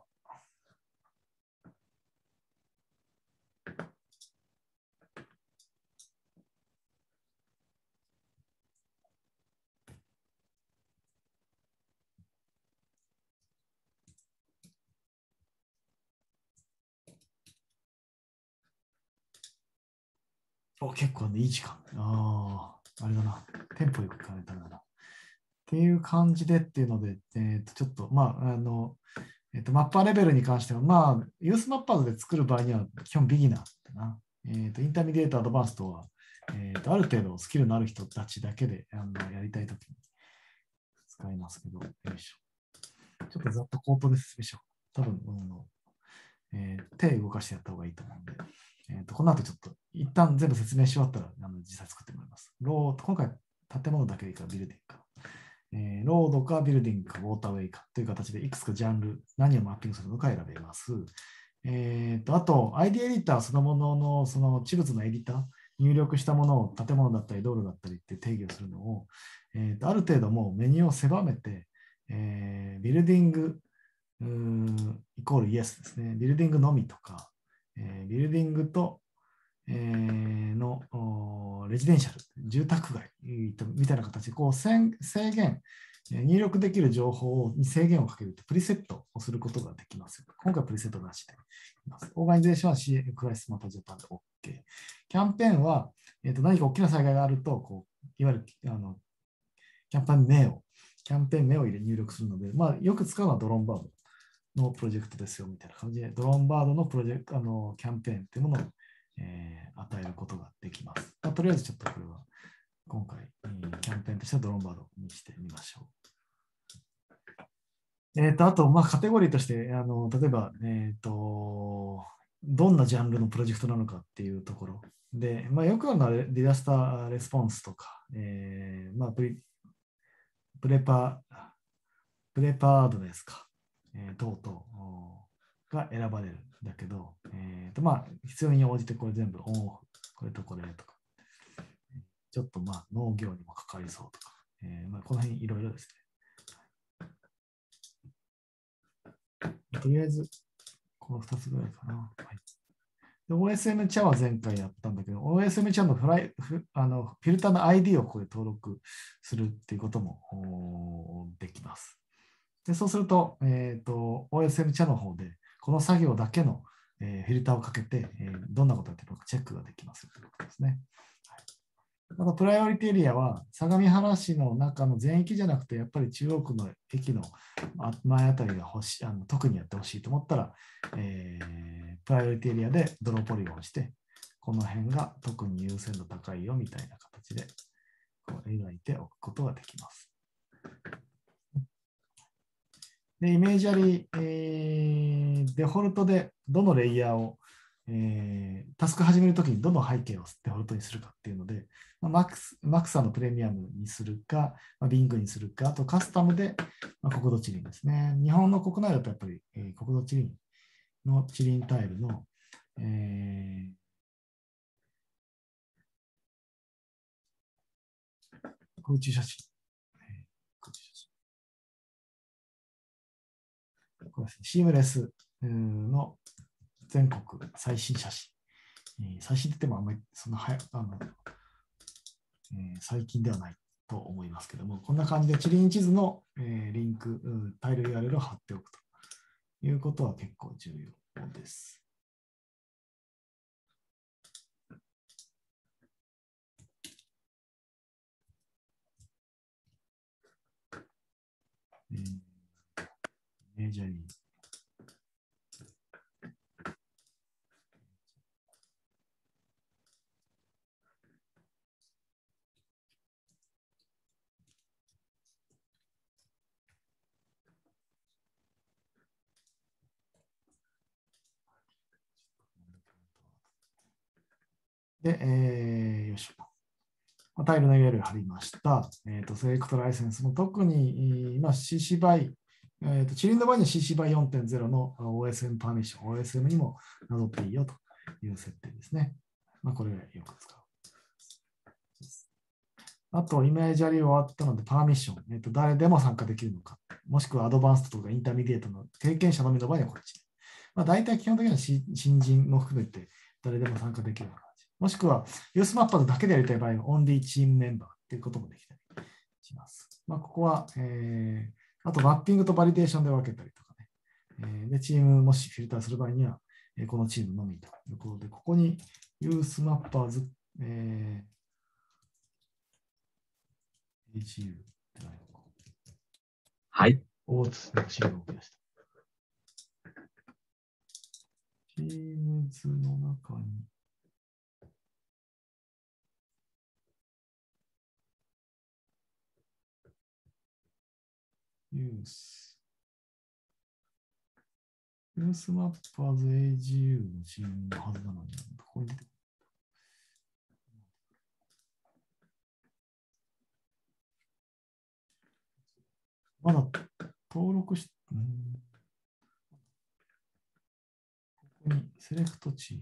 お、結構ね、いい時間。ああ、あれだな。テンポよく変えたんだな。っていう感じでっていうので、えっ、と、ちょっと、まあ、あの、えっ、と、マッパーレベルに関しては、まあ、ユースマッパーズで作る場合には、基本ビギナーだな。えっ、と、インターミディエート、アドバンストは、えっ、と、ある程度スキルのある人たちだけであのやりたいときに使いますけど、よいしょ。ちょっとざっと口頭で説明しよう。多分、あのえー手動かしてやった方がいいと思うんで、えーと、この後ちょっと一旦全部説明し終わったらあの実際作ってもらいます。ロー今回建物だけでいいからビルディングか、えーロードかビルディングかウォーターウェイかという形でいくつかジャンル、何をマッピングするのか選べます。えーと、あと、アイディエディターそのもののその地物のエディター、入力したものを建物だったり道路だったりって定義をするのを、えーと、ある程度もうメニューを狭めて、えービルディングうーんイコールイエスですね。ビルディングのみとか、えービルディングと、えーのレジデンシャル、住宅街みたいな形でこう制限、入力できる情報に制限をかけるとプリセットをすることができます。今回プリセットなしでいます。オーガニゼーションは シーエム クライスマタジャパンで OK。キャンペーンは、えーと何か大きな災害があると、こういわゆるあのキャンペーン名を、キャンペーン名を入れ入力するので、まあ、よく使うのはドローンバードのプロジェクトですよみたいな感じで、ドローンバードのプロジェクト、あのキャンペーンっていうものを、えー与えることができます。まあ、とりあえずちょっとこれは今回、えーキャンペーンとしてはドローンバードにしてみましょう。えっ、と、あと、まあ、カテゴリーとして、あの例えば、えっ、と、どんなジャンルのプロジェクトなのかっていうところで、まあ、よくあるのはディザスターレスポンスとか、えーまあ、プリプレパ、プレパードですか、えー、等々が選ばれるんだけど、えーとまあ、必要に応じてこれ全部オンオフ、これとこれとか、ちょっとまあ農業にもかかりそうとか、えーまあ、この辺いろいろですね。とりあえず、このふたつぐらいかな。はい、で オーエスエム チャは前回やったんだけど、オーエスエム チャのフライフあのフィルターの アイディー をここで登録するっていうこともできます。でそうすると、えーと、オーエスエム チャの方で、この作業だけの、えーフィルターをかけて、えーどんなことやってるのかチェックができますということですね。はい、また、プライオリティエリアは、相模原市の中の全域じゃなくて、やっぱり中央区の駅の前あたりが欲しあの特にやってほしいと思ったら、えー、プライオリティエリアでドローポリゴンをして、この辺が特に優先度高いよみたいな形でこう描いておくことができます。でイメージアリー、えー、デフォルトでどのレイヤーを、えー、タスク始めるときにどの背景をデフォルトにするかっていうので、まあ、マックス、マクサのプレミアムにするか、まあ、ビングにするか、あとカスタムで、まあ、国土地理ですね。日本の国内だとやっぱり、えー、国土地理の地理タイルの、えー、空中写真。空中写真これですね、シームレスの全国最新写真。えー、最新って言ってもあんまりそんなはあの、えー、最近ではないと思いますけども、こんな感じで地理院地図の、えー、リンク、タイル ユーアールエル を貼っておくということは結構重要です。えー、メジャーにで、えー、よいしょ。まあタイルの ユーアールエル 貼りました。えっ、と、セレクトライセンスも特に、まあ、シーシー バイ、えっ、と、チリンの場合には シーシー バイ よんてんゼロ の オーエスエム パーミッション、オーエスエム にもなぞっていいよという設定ですね。まあ、これよく使う。あと、イメージャリー終わったので、パーミッション、えっ、と、誰でも参加できるのか、もしくはアドバンストとかインターミディエートの経験者のみの場合はこっち。まあ、大体基本的には新人も含めて誰でも参加できるような感じ。もしくは、ユースマッパーズだけでやりたい場合は、オンリーチームメンバーっていうこともできたりします。まあ、ここは、えー、あと、マッピングとバリデーションで分けたりとかね。えー、で、チームもしフィルターする場合には、えー、このチームのみということで、ここにユースマッパーズ、えー エージーユー ってないのか。 はい。 おつ、資料を増やした。チームズの中に、ユース。ユースマッパーズ エージーユー のチームのはずなのに、ここに出てくる。まだ登録し、うん、ここにセレクトチーム。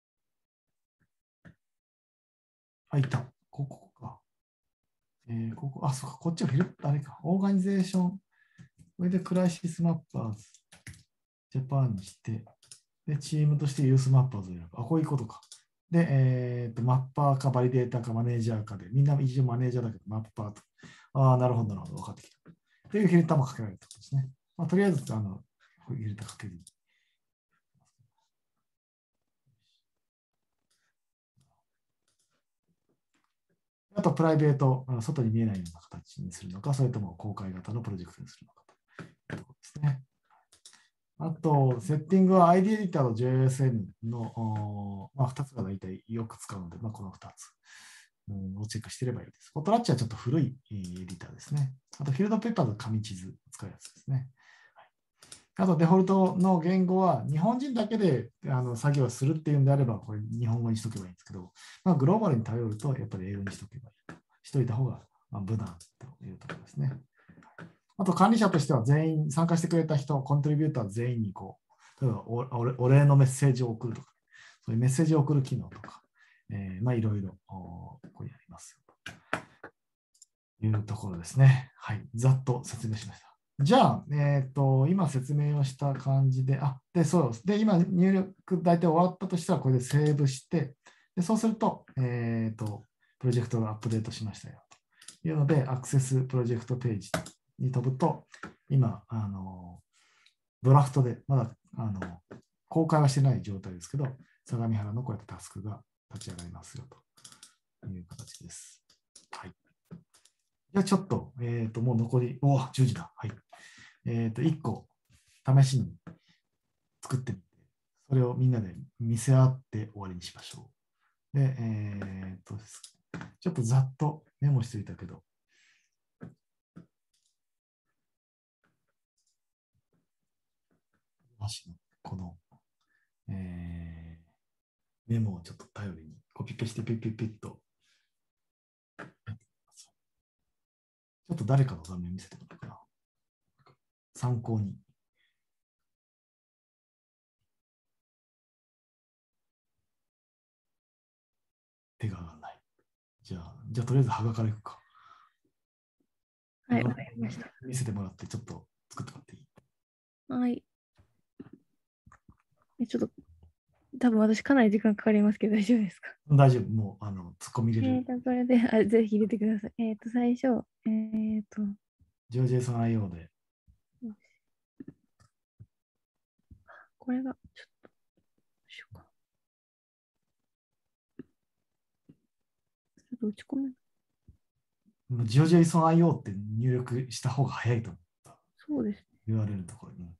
あ、いた。ここか。えー、ここ、あ、そうか、こっちはフィルあれか、オーガニゼーション。これでクライシスマッパーズ、ジャパンにして、で、チームとしてユースマッパーズを選ぶ。あ、こういうことか。で、えーと、マッパーかバリデーターかマネージャーかで、みんな一応マネージャーだけど、マッパーと。ああ、なるほど、なるほど、分かってきた。というフィルターもかけられるということですね。まあ、とりあえず、あの、フィルターかける。あと、プライベート、外に見えないような形にするのか、それとも公開型のプロジェクトにするのかというところですね。あと、セッティングは アイディー エディターと ジェイエスエム の、まあ、ふたつが大体よく使うので、まあ、このふたつをチェックしていればいいです。フォトラッチはちょっと古いエディターですね。あと、フィールドペーパーズ紙地図を使うやつですね。はい、あと、デフォルトの言語は日本人だけであの作業するっていうんであれば、これ日本語にしとけばいいんですけど、まあ、グローバルに頼ると、やっぱり英語にしとけばいいと。しといた方が無難というところですね。あと管理者としては全員、参加してくれた人、コントリビューター全員にこう、例えばおお礼のメッセージを送るとか、そういうメッセージを送る機能とか、えー、まあいろいろここにありますよというところですね。はい、ざっと説明しました。じゃあ、えっと、今説明をした感じで、あ、で、そうです。で、今入力大体終わったとしたら、これでセーブして、でそうすると、えっと、プロジェクトがアップデートしましたよというので、アクセスプロジェクトページに飛ぶと、今、あの、ドラフトで、まだ、あの、公開はしてない状態ですけど、相模原のこうやってタスクが立ち上がりますよという形です。はい。じゃあちょっと、えっと、もう残り、おじゅうじだ。はい。えっと、いっこ、試しに作ってみて、それをみんなで見せ合って終わりにしましょう。で、えっと、ちょっとざっとメモしておいたけど、この、えー、メモをちょっと頼りにコピペしてピッピッピッと。ちょっと誰かの画面見せてもらうかな。参考に。手が上がらない。じゃあ、じゃあとりあえずハガからいくか。 はい、わかりました。 見せてもらってちょっと作ってもらっていい？ はい。ちょっと、多分私かなり時間かかりますけど大丈夫ですか？ 大丈夫。もう、あの、突っ込み入れる。 えーと、これで、あ、ぜひ入れてください。えっと、最初、えっと、 ジョージェイソン アイオー で。 これが、ちょっと、どうしようか。ちょっと打ち込め。 ジョージェイソン アイオー って入力した方が早いと思った。 そうですね。 ユーアールエル のところに。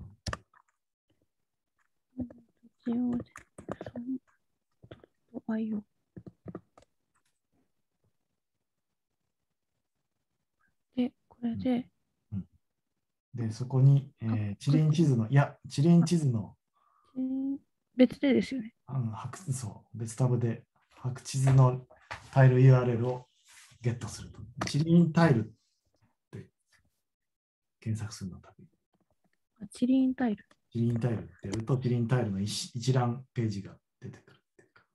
ジョージェイソン アイオー。で、これで、 うんうん、で、そこに、えー、地理地図の、いや、地理地図の、 えー、別でですよね。 あの白そう別タブで白地図のタイル ユーアールエル をゲットすると。チリンタイルって検索するの多分。 あチリンタイル。 チリンタイルってやると、チリンタイルの一一覧ページが出てくるっていうか。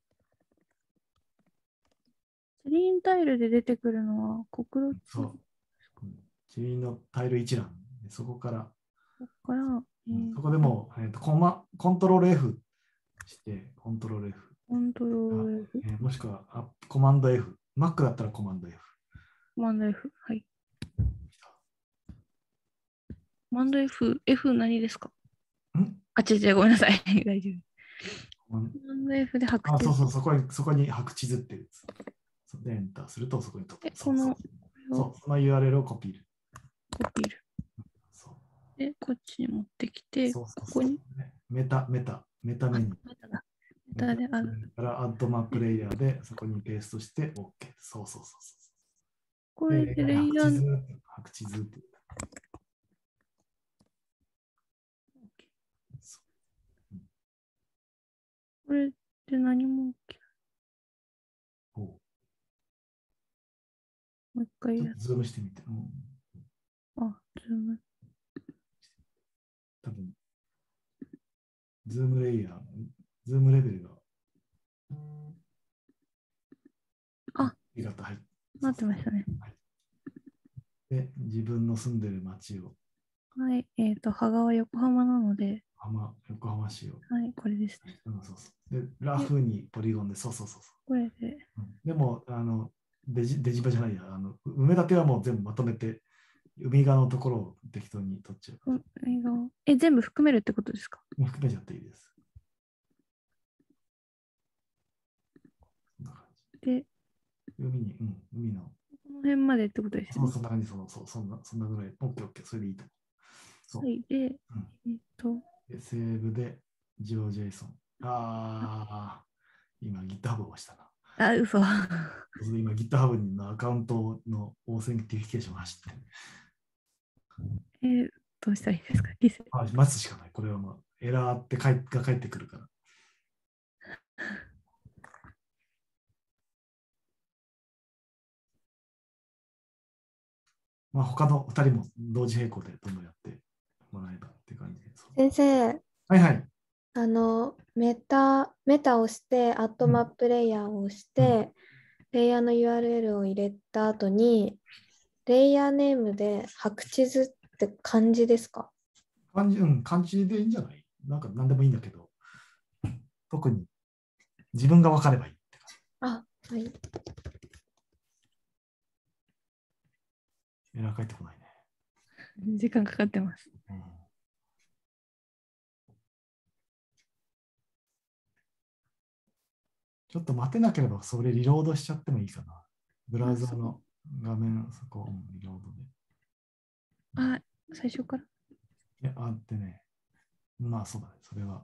チリンタイルで出てくるのは国路地図。 そう。チリンのタイル一覧。そこから、 ここから、えーそこでもう、えーとコマ、コントロール F して、コントロール F。 コントロール F、 えーもしくはあコマンド F。Mac だったらコマンド F。 コマンド F。はい。コマンド F、F 何ですか？ んあ、違う違う、ごめんなさい。大丈夫。 コマンコマンド F で白あ、 地図。 そうそう、そこに、そこに白地図ってやつ。そうで、エンターするとそこに飛ぶ。 で、 そうそうこの、これをそう、その ユーアールエル をコピーる。 コピーる。 そうで、こっちに持ってきて、 そうそうここに、 ねメタ、メタ、メタあ、メメニュー。 タだ。メタである。 それからアッドマップレイヤーでそこにペーストして OK。そうそうそうそこう。 れでレイヤーの、 白地図って。 これで何も起きおうない。もう一回やちょっとズームしてみて。うんあ、ズーム。 多分、ズームレイヤー、ズームレベルが。 あ、 ありがとう。はい。 なってましたね。 で、自分の住んでる町を、 はい。えっ、と、羽川横浜なので、 浜、横浜市を。 はい、これですね。 うん、そうそうで、ラフにポリゴンで、そうそうそうそこれで、 う。うんでも、あの、デジデジバじゃないや、あの埋め立てはもう全部まとめて、海側のところを適当に取っちゃう。 うん映画をえ、全部含めるってことですか？ もう含めちゃっていいです。こんな感じ。 で、 海に、うん、海の。 この辺までってことですよね。 そう、そんな感じ、そのそうそんな、そんなぐらい。オッケーオッケー、それでいいと思う。そう。 はい。で、 うん、 えっ、と、 でセーブで、ジオジェイソン。ああ、今 GitHub を押したな。 あ、嘘。 そう今 GitHub のアカウントのオーセンティフィケーションを走ってる。 えーどうしたらいいですか？リセあ待つしかない。これはまあ、エラーってかいが返ってくるから。まあ、他のふたりも同時並行でどんどんやってもらえばっていう感じです。 先生、 はいはい。 あの、メタ、メタを押して、アットマップレイヤーを押して、レイヤーの ユーアールエル を入れた後に、レイヤーネームで白地図って漢字ですか？ 漢字、うん、漢字でいいんじゃない？なんか何でもいいんだけど、特に自分が分かればいいって感あ、はい。 じ。エラー返ってこないね。 時間かかってます。 うんちょっと待てなければそれリロードしちゃってもいいかな。ブラウザの画面、そこ、うんリロードで。 あ、最初から。 いや、あってね。まあそうだね。それは。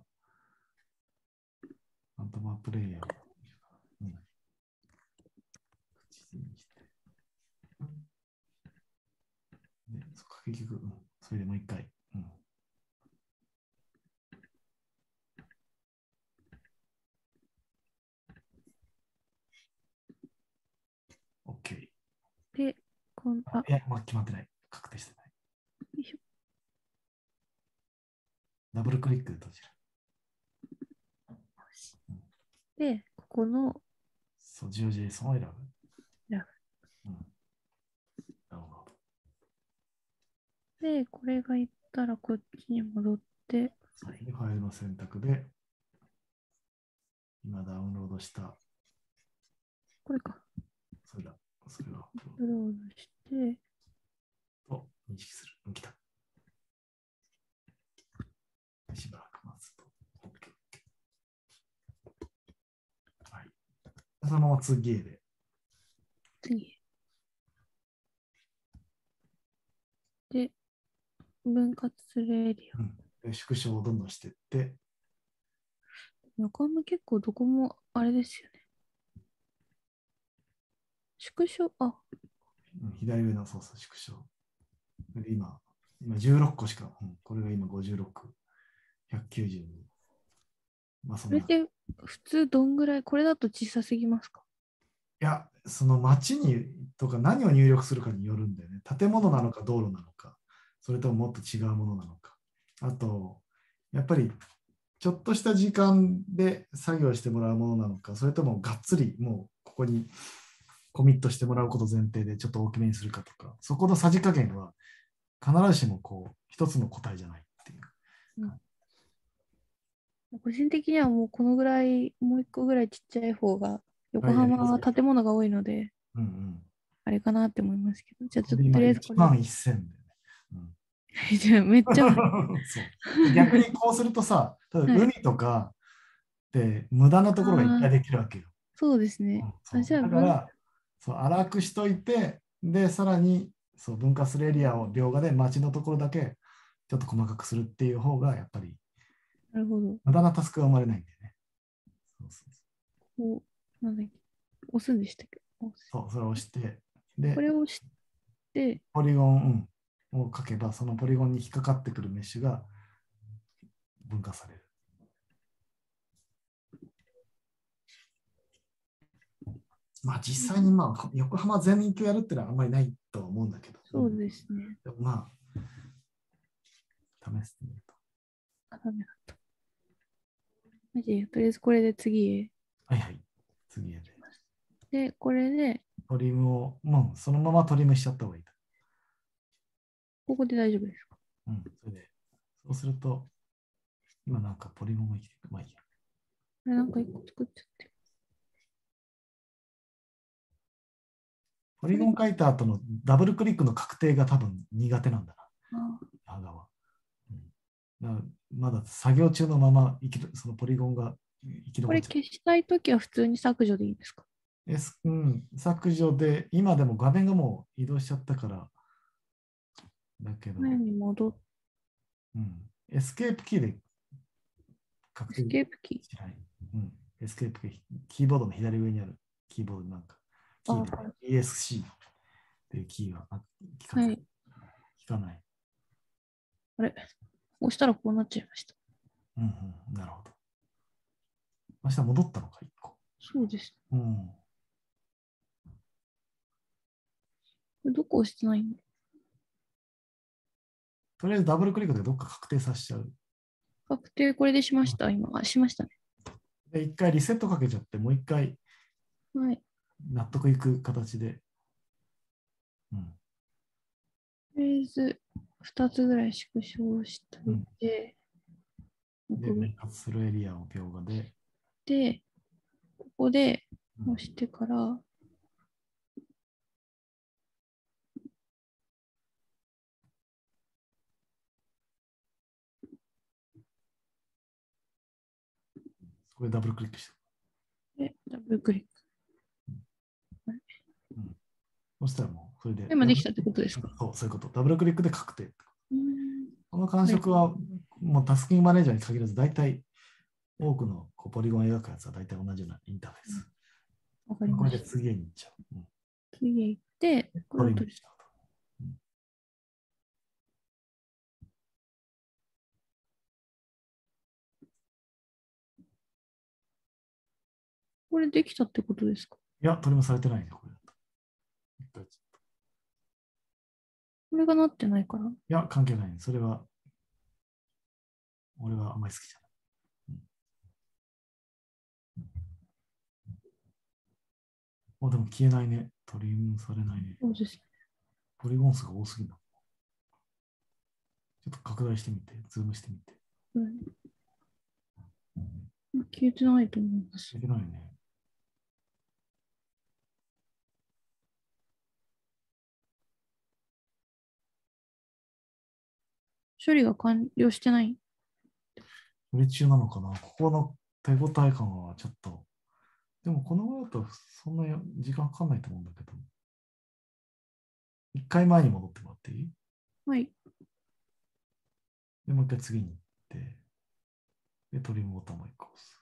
アントマプレイヤーを。うん。地図にしてで、そっか、結局、うん、それでもう一回。うん。OK。 で、こんあ、 いや、まあ決まってない。確定してない。 よいしょ。 ダブルクリックで閉じる。 で、ここの、 そう、ジオジェイソンを選ぶ。 選うん。なるほど。 で、これがいったらこっちに戻って、 そうでファイルの選択で、今ダウンロードした、 これか。 それだ。それをアップロードして、 と認識する。うん来た。しばらく待つと。OK。はい。そのまま次へで。 次。で、分割するエリア。 うんで縮小をどんどんしていって、 横浜結構どこもあれですよね。縮小、あ、 うん左上のそうそう縮小。で今、今じゅうろっこしか、うん、これが今ごじゅうろく、ひゃくきゅうじゅうに、 まあそんな。いそれって普通どんぐらい、これだと小さすぎますか？ や、その街にとか何を入力するかによるんだよね。建物なのか道路なのか、それとももっと違うものなのか。あと、やっぱりちょっとした時間で作業してもらうものなのか、それともがっつりもうここにコミットしてもらうこと前提でちょっと大きめにするかとか、そこのさじ加減は必ずしもこう一つの答えじゃないっていう。 個人的にはもうこのぐらい、もう一個ぐらいちっちゃい方が、横浜は建物が多いので、 うんうん。 あれかなって思いますけど、じゃあちょっと今とりあえずこいちまんれ。 せんだよね。うんじゃあめっちゃ、 そう逆にこうするとさ、例えばはい海とかって無駄なところがいっぱいできるわけよ。 そうですね。 うんそうあ、じゃあ分、 だからそう荒くしといて、で、さらにそう分割するエリアを描画で街のところだけちょっと細かくするっていう方がやっぱりなるほど。 無駄なタスクが生まれないんだよね。そうそうこう、なんだっけ、押すんでしたっけ？押すそう、それを押して、でこ、れを押して、 ポリゴン、うん、を書けば、そのポリゴンに引っかかってくるメッシュが分割される。まあ実際にまあ横浜全域をやるっていうのはあんまりないとは思うんだけど。 そうですね。 でもまあ、試してみると。 あ、ダメだった。マジでとりあえずこれで次へ。 はいはい。次へで。 で、これで、 トリムを、もうそのままトリムしちゃった方がいい。 ここで大丈夫ですか？ うん。それで、そうすると、今なんかポリゴンが生きてる。まあいいや。 これなんか一個作っちゃってる。 ポリゴン書いた後のダブルクリックの確定が多分苦手なんだな。 あ矢川。うん、だからまだ作業中のまま生きるそのポリゴンが生きこれ残っちゃう。 消したいときは普通に削除でいいんですか？ S うん、削除で、今でも画面がもう移動しちゃったから、だけど、 前に戻っうん、エスケープキーで確定エスケープキしない。うん、エスケープキー、キーボードの左上にあるキーボードなんか、キーで、 あはいイーエスシー っていうキーがあ聞かー。 ない。 はい。 聞かない。 あれ押したらこうなっちゃいました。 うんうん、なるほど。明日戻ったのか、いっこ。 そうです。 うん。 これどこ押してないんだ？ とりあえずダブルクリックでどっか確定させちゃう。 確定これでしました、今。あ、しましたね。 で、一回リセットかけちゃって、もう一回はい。 納得いく形で。うん。 とりあえずふたつぐらい縮小しておいて、 で、分割するエリアを描画で。 で、ここでうん押してから、 そこでダブルクリックして。 で、ダブルクリック。 うん。そしたらもう、それで。 今できたってことですか？ そう、そういうこと。ダブルクリックで確定。 うーん。 この感触は、もうタスキングマネージャーに限らず、大体多くのこうポリゴンを描くやつは大体同じようなインターフェース。 わかりこれでました。 次へに行っちゃう。うん、 次へ行って、これを取りトリムしちゃうと。 これできたってことですか？ いや、トリムされてないね、これだと。 これがなってないから。 いや、関係ないね。それは、俺はあんまり好きじゃない。あ、でも消えないね。トリムされないね。 そうです。 ポリゴン数が多すぎるな。ちょっと拡大してみて、ズームしてみて。 うん、消えてないと思います。 消えてないね。 処理が完了してない。 処理中なのかな。ここの手応え感はちょっと。でもこのままだとそんな時間かかんないと思うんだけど。一回前に戻ってもらっていい？ はい。 で、もう一回次に行って、で、トリムボタンを一個押す。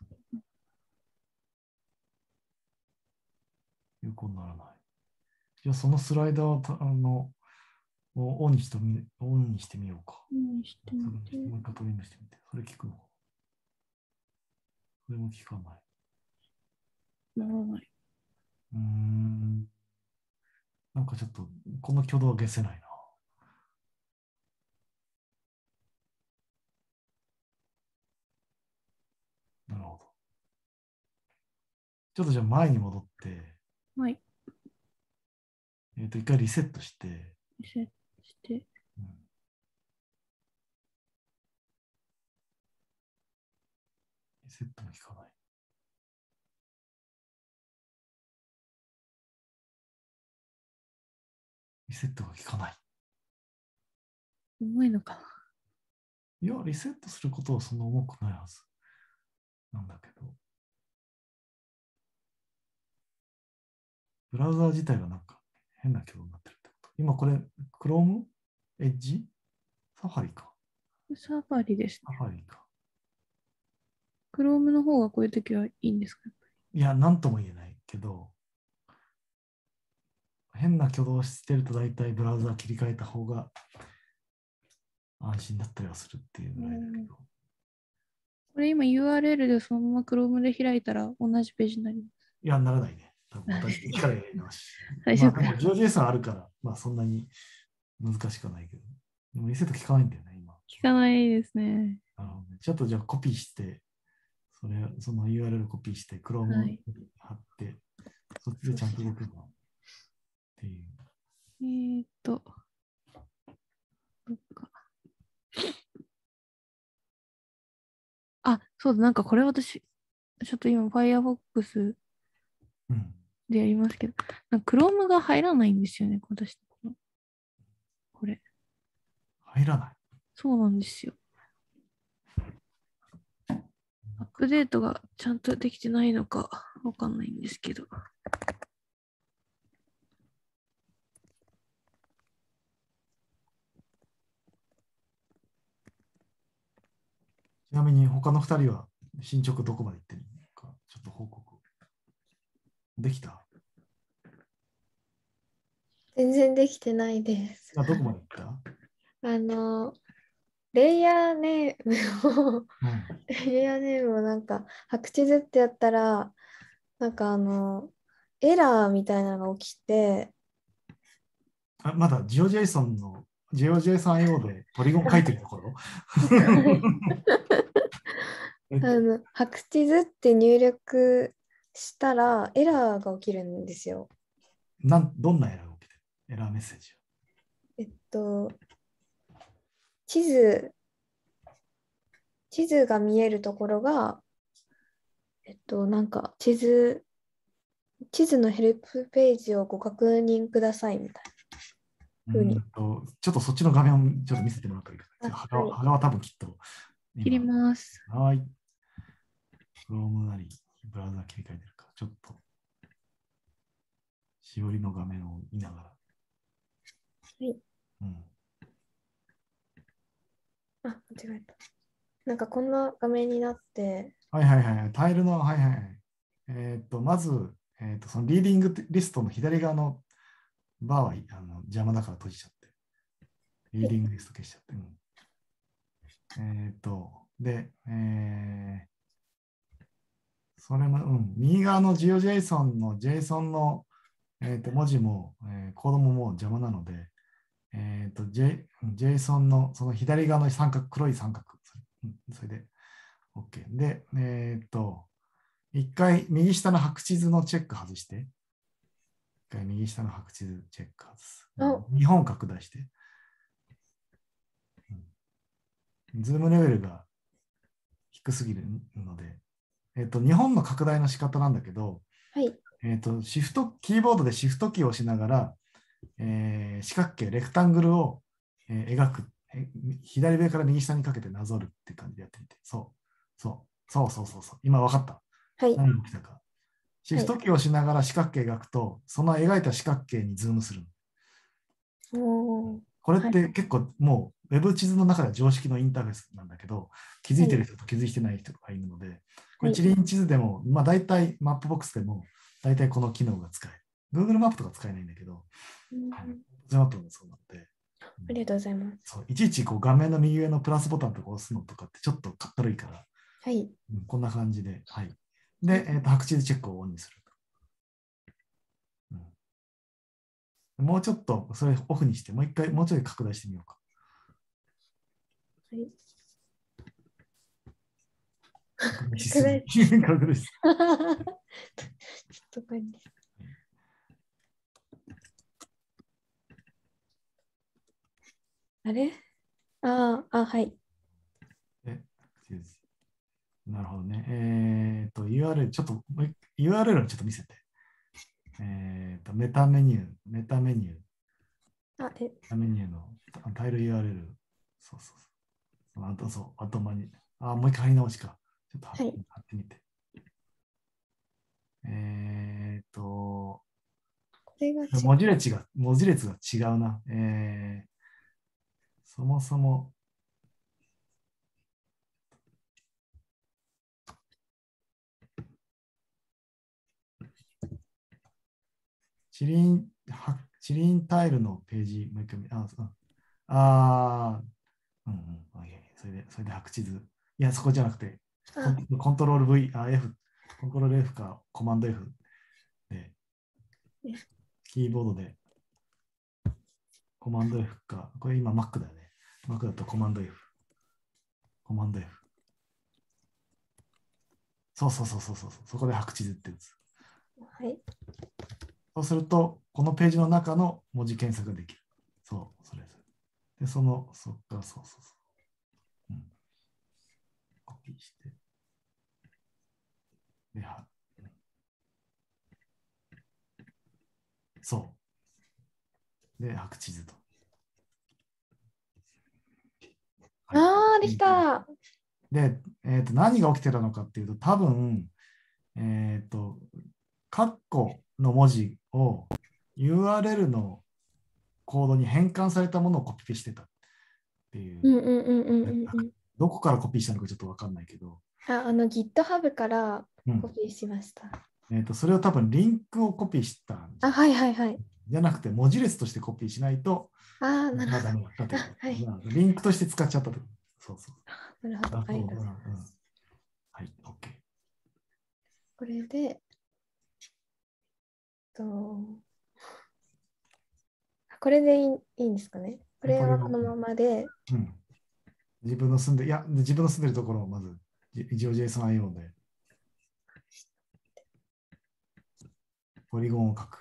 有効にならない。じゃあそのスライダーをたあのオンにしてみオンにしてみようか。 うん、してみて。 もう一回トリムしてみて。それ聞くのか。 これも効かない。 ならない。 うーん。なんかちょっと、この挙動は消せないな。なるほど。ちょっとじゃあ前に戻って、 はい。 えっと、一回リセットして、 リセットして。 うん、リセットも効かない。リセットが効かない。 重いのかな。 いや、リセットすることはそんな重くないはずなんだけど、ブラウザー自体がなんか変な挙動になってるってこと。今これ、Chrome? Edge? サファリか。 サファリですサね。 ファリか。 Chrome の方がこういう時はいいんですか？ いや、なんとも言えないけど、変な挙動をしてると大体ブラウザー切り替えた方が安心だったりはするっていうぐらいだけど。 これ今 ユーアールエル でそのまま Chrome で開いたら同じページになります。 いや、ならないね。多分また一からやり直し。 最まあ初から。 でも ジェイエス あるから、まあそんなに難しくはないけど。でもリセット効かないんだよね、今。 聞かないですね。 なるほどね。ちょっとじゃあコピーして、それ、その ユーアールエル コピーして、Chrome はにい。 貼って、そっちでちゃんと動くのっていう。 えーっと、どっか。あ、そうだ、なんかこれ私、ちょっと今 Firefox うん。 でやりますけど、なんか Chrome が入らないんですよね、私のこれ。 入らない。 そうなんですよ。アップデートがちゃんとできてないのかわかんないんですけど。 ちなみに他のふたりは進捗どこまで行ってるのか、ちょっと報告。できた？ 全然できてないです。 あ、どこまで行った？ あの、レイヤーネームを、 うん。 レイヤーネームをなんか、白地図ってやったら、なんかあの、エラーみたいなのが起きて、 あ、まだ GeoJSON の GeoJSON.io でポリゴン書いてるところえあの、白地図って入力したらエラーが起きるんですよ。 なん、どんなエラーが起きてる？エラーメッセージは。 えっと、地図、地図が見えるところが、えっと、なんか地図、地図のヘルプページをご確認くださいみたいな風に。 うんと、ちょっとそっちの画面をちょっと見せてもらったらいいかな。 あはがはいはがは多分きっと切り今、 ます。 はい。Chrome なり、ブラウザ切り替えてるから、ちょっと、しおりの画面を見ながら。 はい。 うん。 あ、間違えた。なんかこんな画面になって、 はいはいはい。タイルの、はいはいはい。えっと、まず、えっと、そのリーディングリストの左側のバーはあの邪魔だから閉じちゃって。リーディングリスト消しちゃって。うん、えっと、で、えー、それも、うん、右側の GeoJSON の JSON の、えー、と文字も、えー、コードももう邪魔なので、えっと、J、JSON のその左側の三角、黒い三角、それ、うん、それで OK。で、えっと、一回右下の白地図のチェック外して、一回右下の白地図チェック外す。日本拡大して。うん、ズームレベルが低すぎるので、えっと、日本の拡大の仕方なんだけど、 はい。 えっと、シフト、キーボードでシフトキーを押しながら、えー四角形、レクタングルを、えー描く、え左上から右下にかけてなぞるって感じでやってみて。そう。そう。そうそうそうそう。今分かった。 はい。 何が起きたか。シフトキーを押しながら四角形描くと、その描いた四角形にズームする。 おー。 これっはい。 て結構もう Web 地図の中では常識のインターフェースなんだけど、気づいてる人と気づいてない人がいるので、これ地理院地図でも、まあ大体マップボックスでも大体この機能が使える。Google マップとか使えないんだけど、 うん、 はい、Google マップもそうなので、 ありがとうございます。 そういちいちこう画面の右上のプラスボタンとか押すのとかってちょっとかったるいから、 はい。 うんこんな感じで。はい。で、えーと白地図チェックをオンにすると。うんもうちょっとそれオフにして、もう一回、もうちょい拡大してみようか。 はい。 拡大しすぎ拡拡大しすちょっとこれです。あれああ、あ、はい。 ぎで白地図なるほどね。えっ、と、ユーアールエル、ちょっと、もう一 ユーアールエル をちょっと見せて。えっ、と、メタメニュー、メタメニュー、メあ、え、 タメニューのタイル ユーアールエル。そうそうそう。その後、そう、頭に。あ、もう一回貼り直しか。ちょっと貼っはい貼ってみて。えっ、と、 これが違文字列が、文字列が違うな。えー、そもそも、チリン、はチリンタイルのページ、もう一回見、あ、そうあー、うんうん、OK それで、それで白地図。いや、そこじゃなくて、コあ、 ンコントロール V、あ、F、コントロール F かコマンド F で、キーボードで、コマンド F か、これ今 Mac だよね。Mac だとコマンド F。コマンド F。そうそうそうそうそう、そこで白地図って打つ。 はい。 そうすると、このページの中の文字検索ができる。そう、それぞれ。で、その、そっか、そうそうそう。うん、コピーして。で、はそう。で、白地図と。はいああ、できた。 で、えーと、何が起きてたのかっていうと、多分、えっ、と、カッコの文字を ユーアールエル のコードに変換されたものをコピペしてたっていう。 うんうんうんうんうんうん。 どこからコピーしたのかちょっとわかんないけど、 あ、あの GitHub からうんコピーしました。 えーと、それを多分リンクをコピーしたんじゃあ、はいはいはい。 じゃなくて、文字列としてコピーしないと、 ああ、なるほど。 まだダメだったというあはい。 まあリンクとして使っちゃったと。そうそう。 なるほど。ありがとうございます。 うんうんはい、OK。 これで、と、これでいい、いいんですかね。これはこのままで、 うん、自分の住んで、いや、自分の住んでるところをまず、一応 ジェイソンアイオー で、ポリゴンを書く。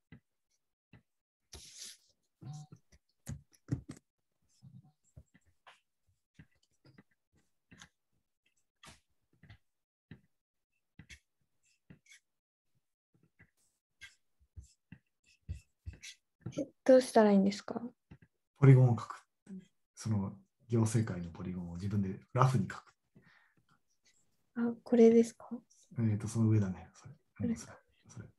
えどうしたらいいんですか？ ポリゴンを書く。その行政界のポリゴンを自分でラフに書く。 あ、これですか？ えっ、ー、と、その上だね。それ。 これうん、それそれ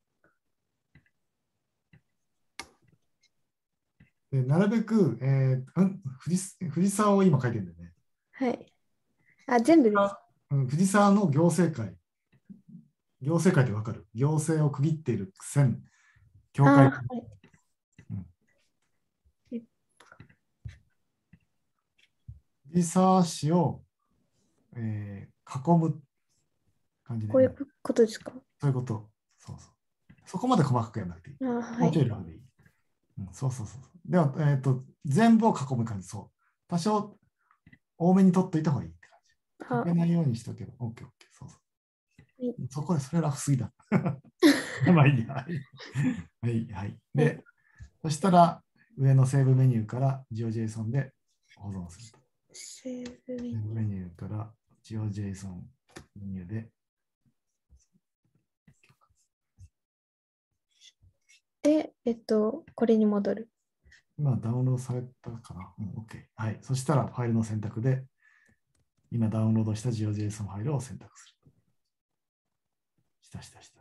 でなるべく、えーうん、藤藤沢を今書いてるんだよね。 はい。あ、全部です。 うん、藤沢の行政界。行政界ってわかる？行政を区切っている線、境界。 あ、はい。 うん藤沢市を、えー囲む感じで、 こういうことですか？ そういうこと。そうそう。そこまで細かくやらなくていい。 あ、はもうちょいい。 ラフでいい。うん、そうそうそう。では、えっ、ー、と、全部を囲む感じ。そう。多少多めに取っといた方がいいって感じ。かけないようにしとけば。OK、OK。そうそう。 はい、 そこでそれラフすぎだ。まあいいや。はい、はい。で、はい、そしたら、上のセーブメニューから ジオジェイソン で保存すると。 セーブメニュー。メニューから ジオジェイソン メニューで。 で、えっと、これに戻る。 今ダウンロードされたかな、うん、?OK。はい。そしたらファイルの選択で、今ダウンロードした ジオジェイソン ファイルを選択する。したしたした。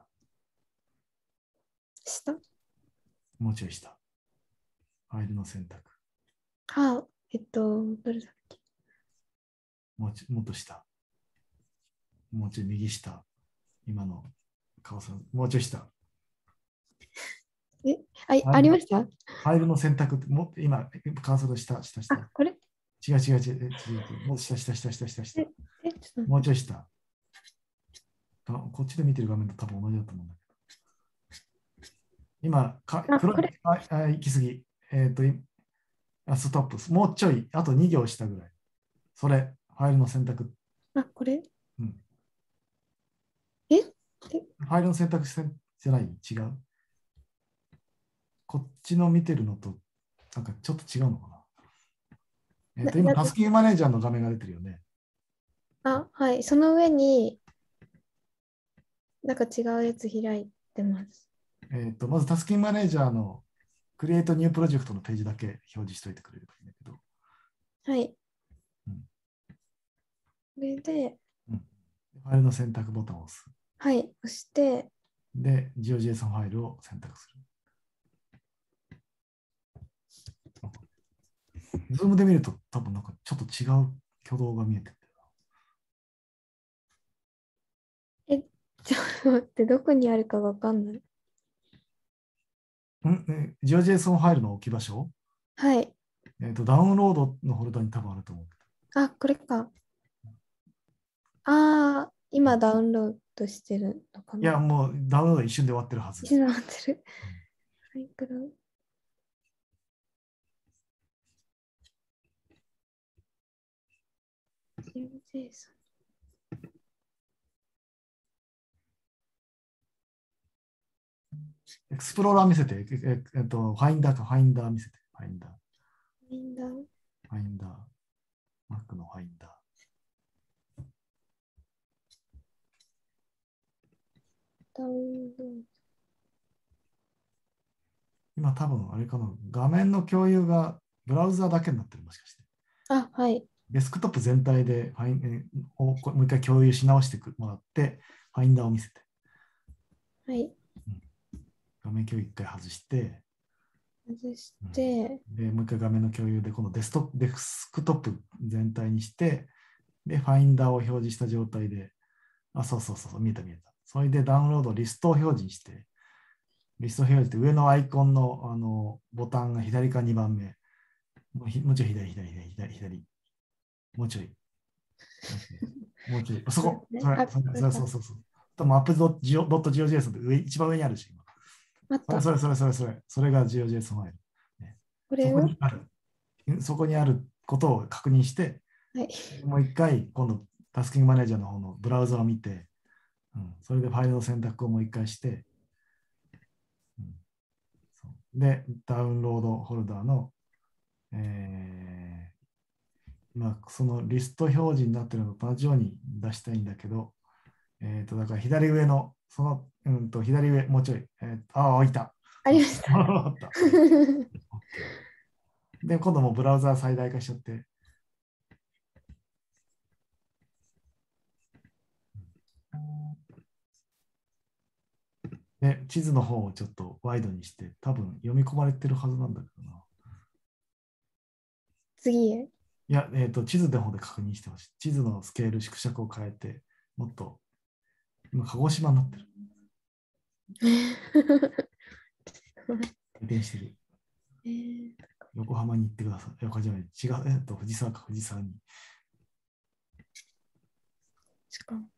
したもうちょいした。ファイルの選択。 あ、えっと、どれだっけ？ もうちもっと下。もうちょい右下。今の顔さん。もうちょい下。 え、あ、ありました？ ファイルの選択って、も今、カーソル下、下、下。 あ、これ違う違う違う違う違う。もう下、下、下、下、下、下。 え、え、ちょっともうちょい下。 あこっちで見てる画面と多分同じだと思うんだけど。今、かあ黒いこれああ行き過ぎ。えっ、と、いあストップ。もうちょい、あとに行下ぐらい。それ、ファイルの選択。 あ、これうん、 えファイルの選択せじゃない違うこっちの見てるのと、なんかちょっと違うのかな。えっ、と、今、 ななタスキングマネージャーの画面が出てるよね。 あ、はい。その上に、なんか違うやつ開いてます。 えっ、と、まずタスキングマネージャーのクリエイトニュープロジェクトのページだけ表示しておいてくれればいいんだけど。 はい。 うんこれで、 うん、ファイルの選択ボタンを押す。 はい。押して、 で、ジオジェイソン ファイルを選択する。ズームで見ると多分なんかちょっと違う挙動が見えてる。 え、ちょっと待って、どこにあるかわかんない。 んえ ジオジェイソン ファイルの置き場所、 はい。 えーと、ダウンロードのフォルダに多分あると思うけあ、これか。ああ、今ダウンロードしてるのかど。いや、 な。 もうダウンロード一瞬で終わってるはず。 一緒になってる。はい、クラウド。ジェイソンエクスプローラー見せて、えええっと、ファインダーか、ファインダー見せて。ファインダー。 みんなファインダー。Mac のファインダー。 ダウンロー今多分あれかな、画面の共有がブラウザーだけになってる、もしかして。 ド。あ、はい。 デスクトップ全体でファインえをもう一回共有し直してもらって、ファインダーを見せて。 はい。 画面共有一回外して、 外して、 で、もう一回画面の共有で、このデストデスクトップ全体にして、で、ファインダーを表示した状態で、あ、そうそうそう、見えた見えた。それでダウンロードリストを表示にして、リストを表示って上のアイコンのあのボタンが左かにばんめ。もうひもうちょい左、左、左、左、左。もうちょい。もうちょい。そこ、それ、 あ、 それ、それ、 これか。 そうそうそう。ともアップドット ジオジェイソンって上、一番上にあるし、今。 あった。 それ、それ、それ、それ、それが ジオジェイソン ファイル。ねそこれを、 こにある。そこにあることを確認して、 はい。 もう一回、今度、タスキングマネージャーの方のブラウザを見て、うん、それでファイルの選択をもう一回して、うん、そうで、ダウンロードフォルダーの、えー、まあ、そのリスト表示になっているのと同じように出したいんだけど、えー、とだから左上の、その、うんと左上、もうちょい、えー、ああ、置いた。 ありました。 あった。で、今度もブラウザー最大化しちゃって、で、地図の方をちょっとワイドにして、多分読み込まれてるはずなんだけどな。 次へ。 いや、えっ、と、地図の方で確認してほしい。地図のスケール、縮尺を変えて、もっと、今、鹿児島になってる。移転してる。 えー、 横浜に行ってください。横浜じゃない、違う、えっと、藤沢か、藤沢に。 しかも。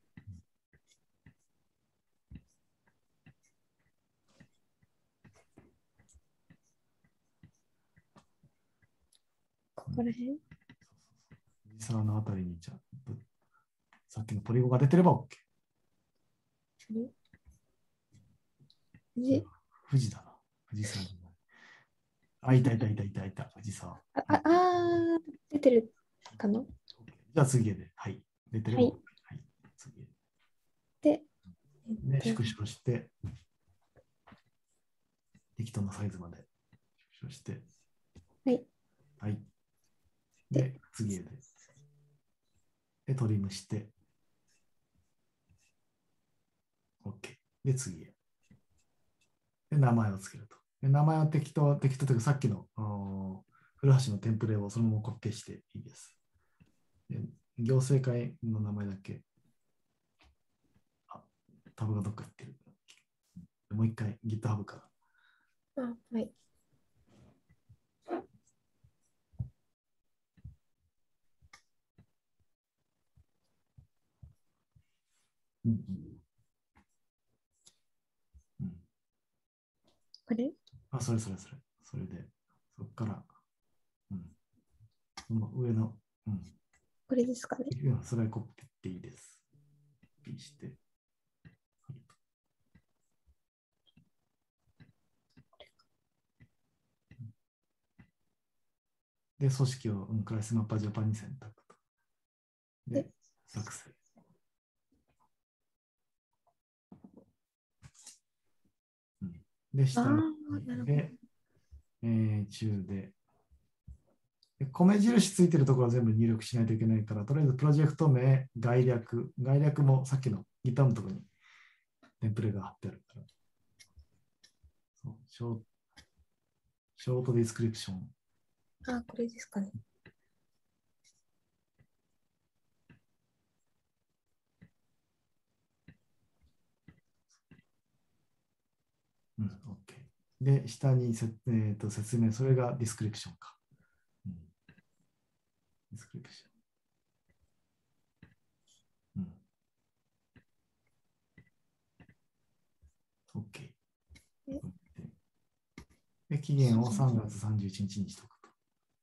ここら辺藤沢のあたりに、じゃあさっきのポリゴンが出てれば OK。 じ富士だな。藤沢じゃない。あ、いたいたいたいたいた、藤沢。 あ、ああー、出てるかな。 じゃあ次へで。はい。出てれば OK。 はいはい。次へで、 で、縮小して、適当なサイズまで縮小して、 はい。 はい。で、次へで。で、トリムして、OK。で、次へ。で、名前をつけると。で名前は適当、適当というか、さっきの古橋のテンプレをそのままコピペしていいです。で行政会の名前だけ。あ、タブがどっか行ってる。もう一回 GitHub から。 あ、はい。 うんうん、 これあ、それそれそれ。それで、そこから、うん、その上の、うん、 これですかね。 うん、それコピーっていいです。コピーして。で、組織を、うん、クラスマッパージャパンに選択と。で、作成。うん、で、下にで、えー、中で、で米印ついてるところは全部入力しないといけないから、とりあえずプロジェクト名、概略、概略もさっきの GitHub のところにテンプレが貼ってあるから。そうショーショートディスクリプション。 あ、これですかね。 うん、OK。で、下にせ、えー、と説明、それがディスクリプションか。うん、ディスクリプション。うん、OK。で、期限をさんがつさんじゅういちにちにしとくと。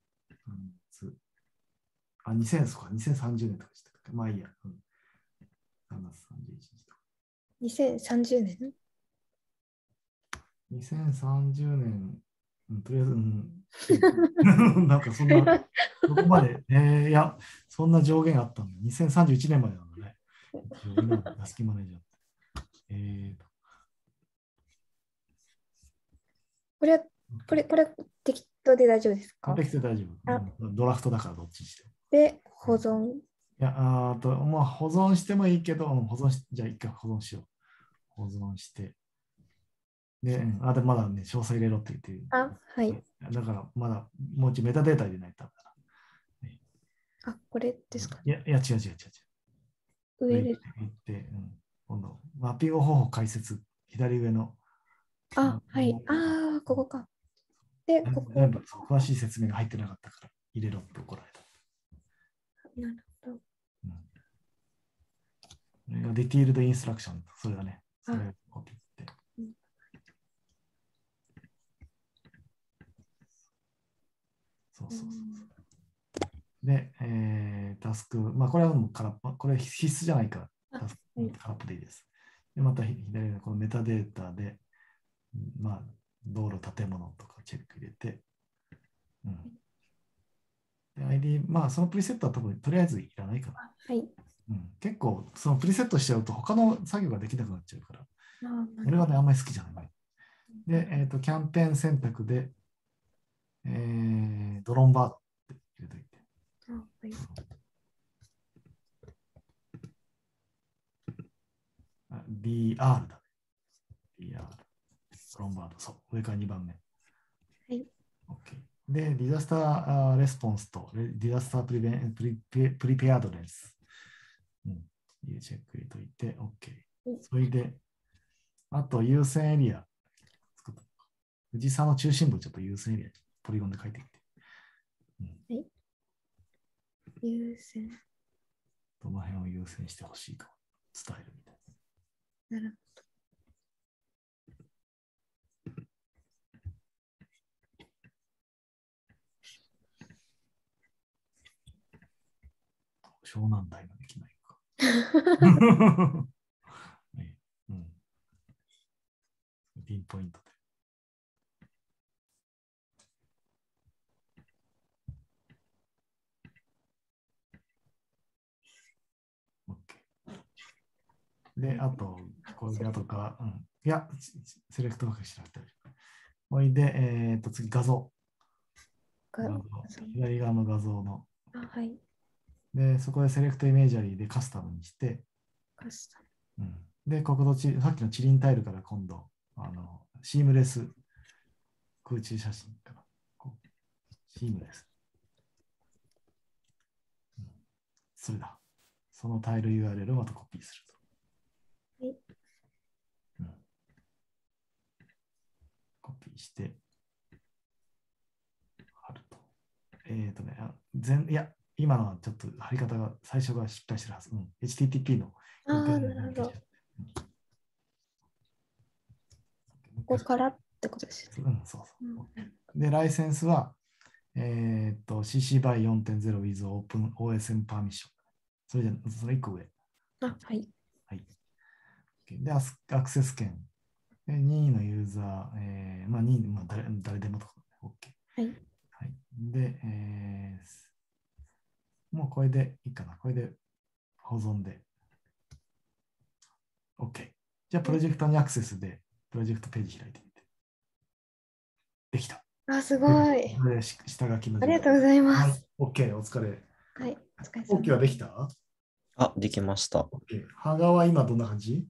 あ、にせん、そうか、にせんさんじゅうねんとかしてたか。まあいいや。うん、さんがつさんじゅういちにちとか。 にせんさんじゅうねんにせんさんじゅうねん、うん、とりあえず、うん、なんかそんな、どこまで、えー、いや、そんな上限あったのに、にせんさんじゅういちねんまでなのね。今の座敷マネージャーって。えーと、 これは、これ、これ適当で大丈夫ですか？ 適当で大丈夫、うん。ドラフトだからどっちにしても。 で、保存。 いや、あと、まあ、保存してもいいけど、保存し、じゃあ一回保存しよう。保存して。で、うん、あ、でまだね、詳細入れろって言ってる。 あ、はい。 だから、まだ、もうちょいメタデータ入れないとダメだな。 あ、これですかね。 いや、いや、違う違う違う違う。 上で。 行って、うん、今度、マッピング方法解説、左上の。 あ、はい。ああ、ここか。で、ここ。 全部詳しい説明が入ってなかったから入れろって怒られた。 なるほど。 うん、ディティールドインストラクション、それだね。それをコピーって。 うん、 そうそうそう。で、えー、タスク、まあ、これはもう空っぽ、これ必須じゃないから、タスク空っぽでいいです。で、また左のこのメタデータで、まあ、道路、建物とかチェック入れて、うん。で、アイディー、まあ、そのプリセットは多分、とりあえずいらないかな。 はい。 うん、結構、そのプリセットしちゃうと、他の作業ができなくなっちゃうから、 あ、 俺はね、あんまり好きじゃない。で、えっ、ー、と、キャンペーン選択で、えー、ドローンバードって入れといて。 あ、はい。 ディーアール だね。ディーアール。ドローンバード。そう。上からにばんめ。 はい。 OK。で、ディザスターレスポンスと、ディザスタープリベンプリペプリペアドレス。うん。チェック入れといて、OK。それで、あと優先エリア。富士山の中心部、ちょっと優先エリア、ポリゴンで書いてみて。うん、 はい。優先。 どの辺を優先してほしいか伝えるみたいな。なるほど。湘南台ができないか。ね、うん。ピンポイントで。で、あと、これであとか、うん。いや、セレクトばかりしなくて。これで、えっ、ー、と、次、画像。画像左側の画像の。 あ、はい。 で、そこでセレクトイメージャリーでカスタムにして、 カスタム。うん、で、国土地、さっきの地輪タイルから今度、あのシームレス空中写真から、こうシームレス、うん。それだ。そのタイル ユーアールエル をまたコピーすると。はい。うん、コピーして、貼ると。えっ、ー、とね、全いや、 今のはちょっと貼り方が最初が失敗してるはず。うん、エイチティーティーピー の。 ああ、なるほど。ここからってことですね。 うん、そうそう。 うん、 で、ライセンスは、えー、っと シーシー バイ よんてんゼロ with Open オーエスエム Permission。それじゃ、そのいっこ上。 あ、はい。 はい。で、アスアクセス権。で任意のユーザー、えー、まあ任意、まあ誰、誰でもとか、OK。 はい。 はい。で、えー、もうこれでいいかな。これで保存で。OK。じゃあ、プロジェクトにアクセスで、プロジェクトページ開いてみて。できた。 あ、すごい。 これ下書きのありがとうございまはいす。。 OK、お疲れ。 はい。お疲れ様 OK はできた？ あ、できました。 OK。羽賀は今どんな感じ？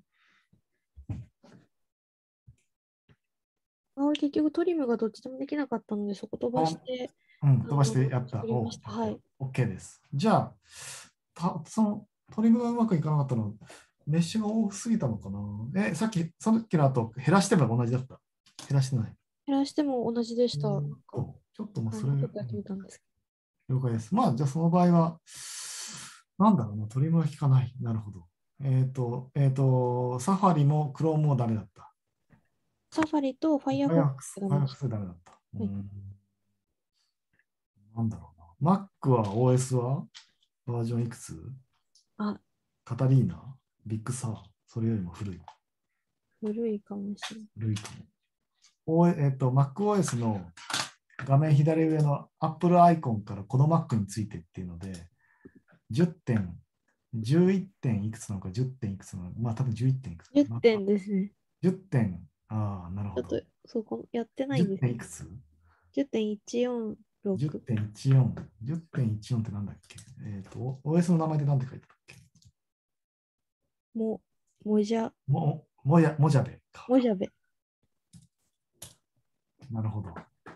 あ、結局トリムがどっちでもできなかったので、そこ飛ばして、 うん、飛ばしてやった。 作りました。はい。 OK です。じゃあ、たそのトリムがうまくいかなかったのは、メッシュが多すぎたのかな？え、さっき、さっきの後、減らしても同じだった。減らしてない。 減らしても同じでした。なんかちょっともうそれ、 はいちょっとやってみたんですけ了解です。まあ、じゃあその場合は、なんだろうな、トリムが効かない。なるほど。えっ、と、えっ、と、サファリもクロームもダメだった。 ど、サファリとファイアフォックスがダメでした。 Firefox ダメだった。 はいうんなんだろうな。Mac は オーエス はバージョンいくつ？ あ、 カタリーナビッグサーそれよりも古い。 古いかもしれない。 古いかも。おえっと、MacOS の画面左上の Apple アイコンからこの Mac についてっていうので、じゅってん、じゅういってんいくつなのかじゅってんいくつなのか、まあ多分じゅういってんいくつ。 じゅってんですね。 じゅってん、ああ、なるほど。 ちょっと、そこやってない 10 んです。 点いくつじゅってんいちよんろく。 ?じゅってんいちよん。じゅってんいちよん ってなんだっけえっ、と、オーエス の名前で何て書いてあったっけも、もじゃ、 も、もや、もじゃべか。 もじゃべ。 なるほど。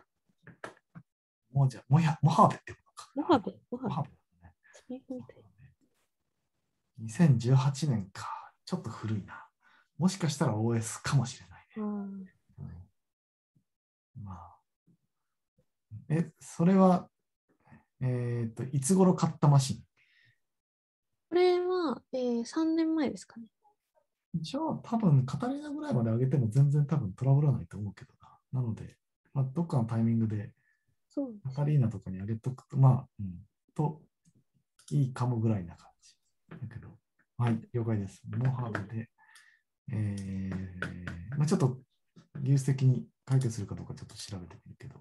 もじゃ、もや、もはべってことか。 もはべ、もはべ。 もはべ、ね。 スペイン語でにせんじゅうはちねんか。ちょっと古いな。もしかしたら オーエス かもしれないあーね。うんまあ。え、それは、えっ、と、いつ頃買ったマシン？ これは、えー、さんねんまえですかね。 じゃあ、多分、カタリナぐらいまで上げても全然多分トラブらないと思うけどな。なので、まあ、どっかのタイミングで、 そう。 カタリーナとかに上げとくと、まあ、うん、と、いいかもぐらいな感じ。だけど、はい、了解です。モハベで、えーまあ、ちょっと技術的に解決するかどうかちょっと調べてみるけど。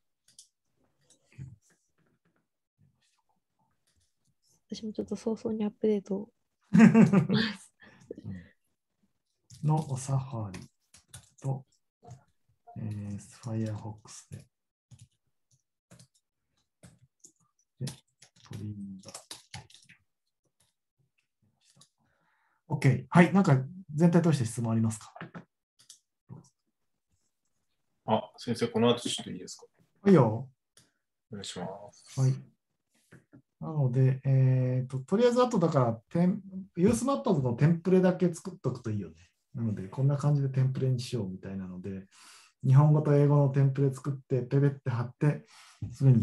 私もちょっと早々にアップデートを。 のサファリと、えー、Firefox で、で、トリンダー。OK。はい。なんか全体通して質問ありますか？ あ、先生、この後ちょっといいですか？ いいよ。 お願いします。 はい。なので、えーと、とりあえずあとだからテン、ユースマッパーズのテンプレだけ作っとくといいよね。なので、こんな感じでテンプレにしようみたいなので、日本語と英語のテンプレ作って、ペペって貼って、すぐに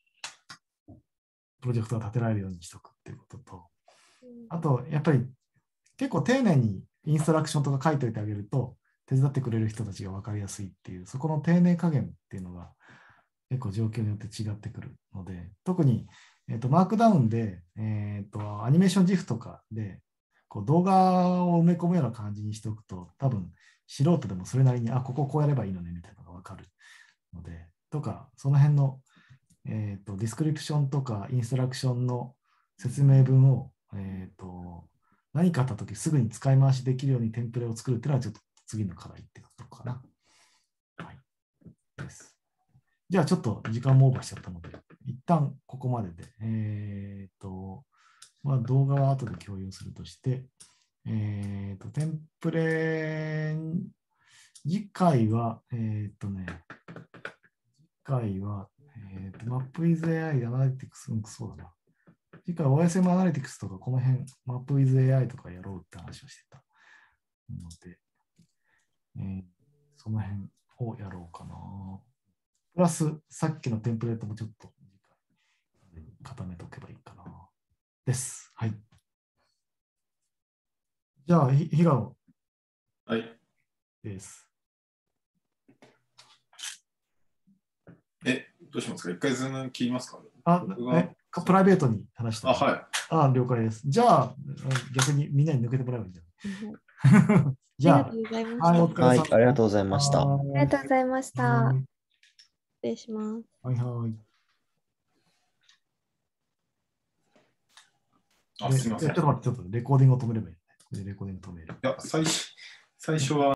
プロジェクトが立てられるようにしとくっていうことと、あと、やっぱり結構丁寧にインストラクションとか書いておいてあげると、手伝ってくれる人たちが分かりやすいっていう、そこの丁寧加減っていうのが結構状況によって違ってくるので、特に、えーと、マークダウンで、えーと、アニメーション ジフ とかでこう動画を埋め込むような感じにしておくと、多分素人でもそれなりに、あ、こここうやればいいのねみたいなのが分かるので、とか、その辺の、えーと、ディスクリプションとかインストラクションの説明文を、えーと、何かあったときすぐに使い回しできるようにテンプレを作るっていうのはちょっと次の課題ってことかな。はい。です。じゃあちょっと時間もオーバーしちゃったので、一旦ここまでで、えっと、まあ、動画は後で共有するとして、えっと、テンプレ、次回は、えっとね、次回は、えっと、MapWithAI でアナリティクス、うん、そうだな。次回 オーエスエム アナリティクスとかこの辺、MapWithAI とかやろうって話をしてたので、えー、その辺をやろうかな。プラス、さっきのテンプレートもちょっと固めておけばいいかな。 です。はい。じゃあ、ひ平野はい。 です。 え、どうしますか？一回ズーム切りますか？ あ、え、プライベートに話したあ、 い。 はい。 あ、了解です。じゃあ、逆にみんなに抜けてもらえばいいんじゃない？じゃあ、 ありがとうございまはい、おした。 はい、 疲れ様ありがとうございました。 ありがとうございました。 はい失礼します。 はいはい。 あ、 ですいません。いちょっと待って、ちょっとレコーディングを止めればいいね。これでレコーディング止める。 や、最最初は、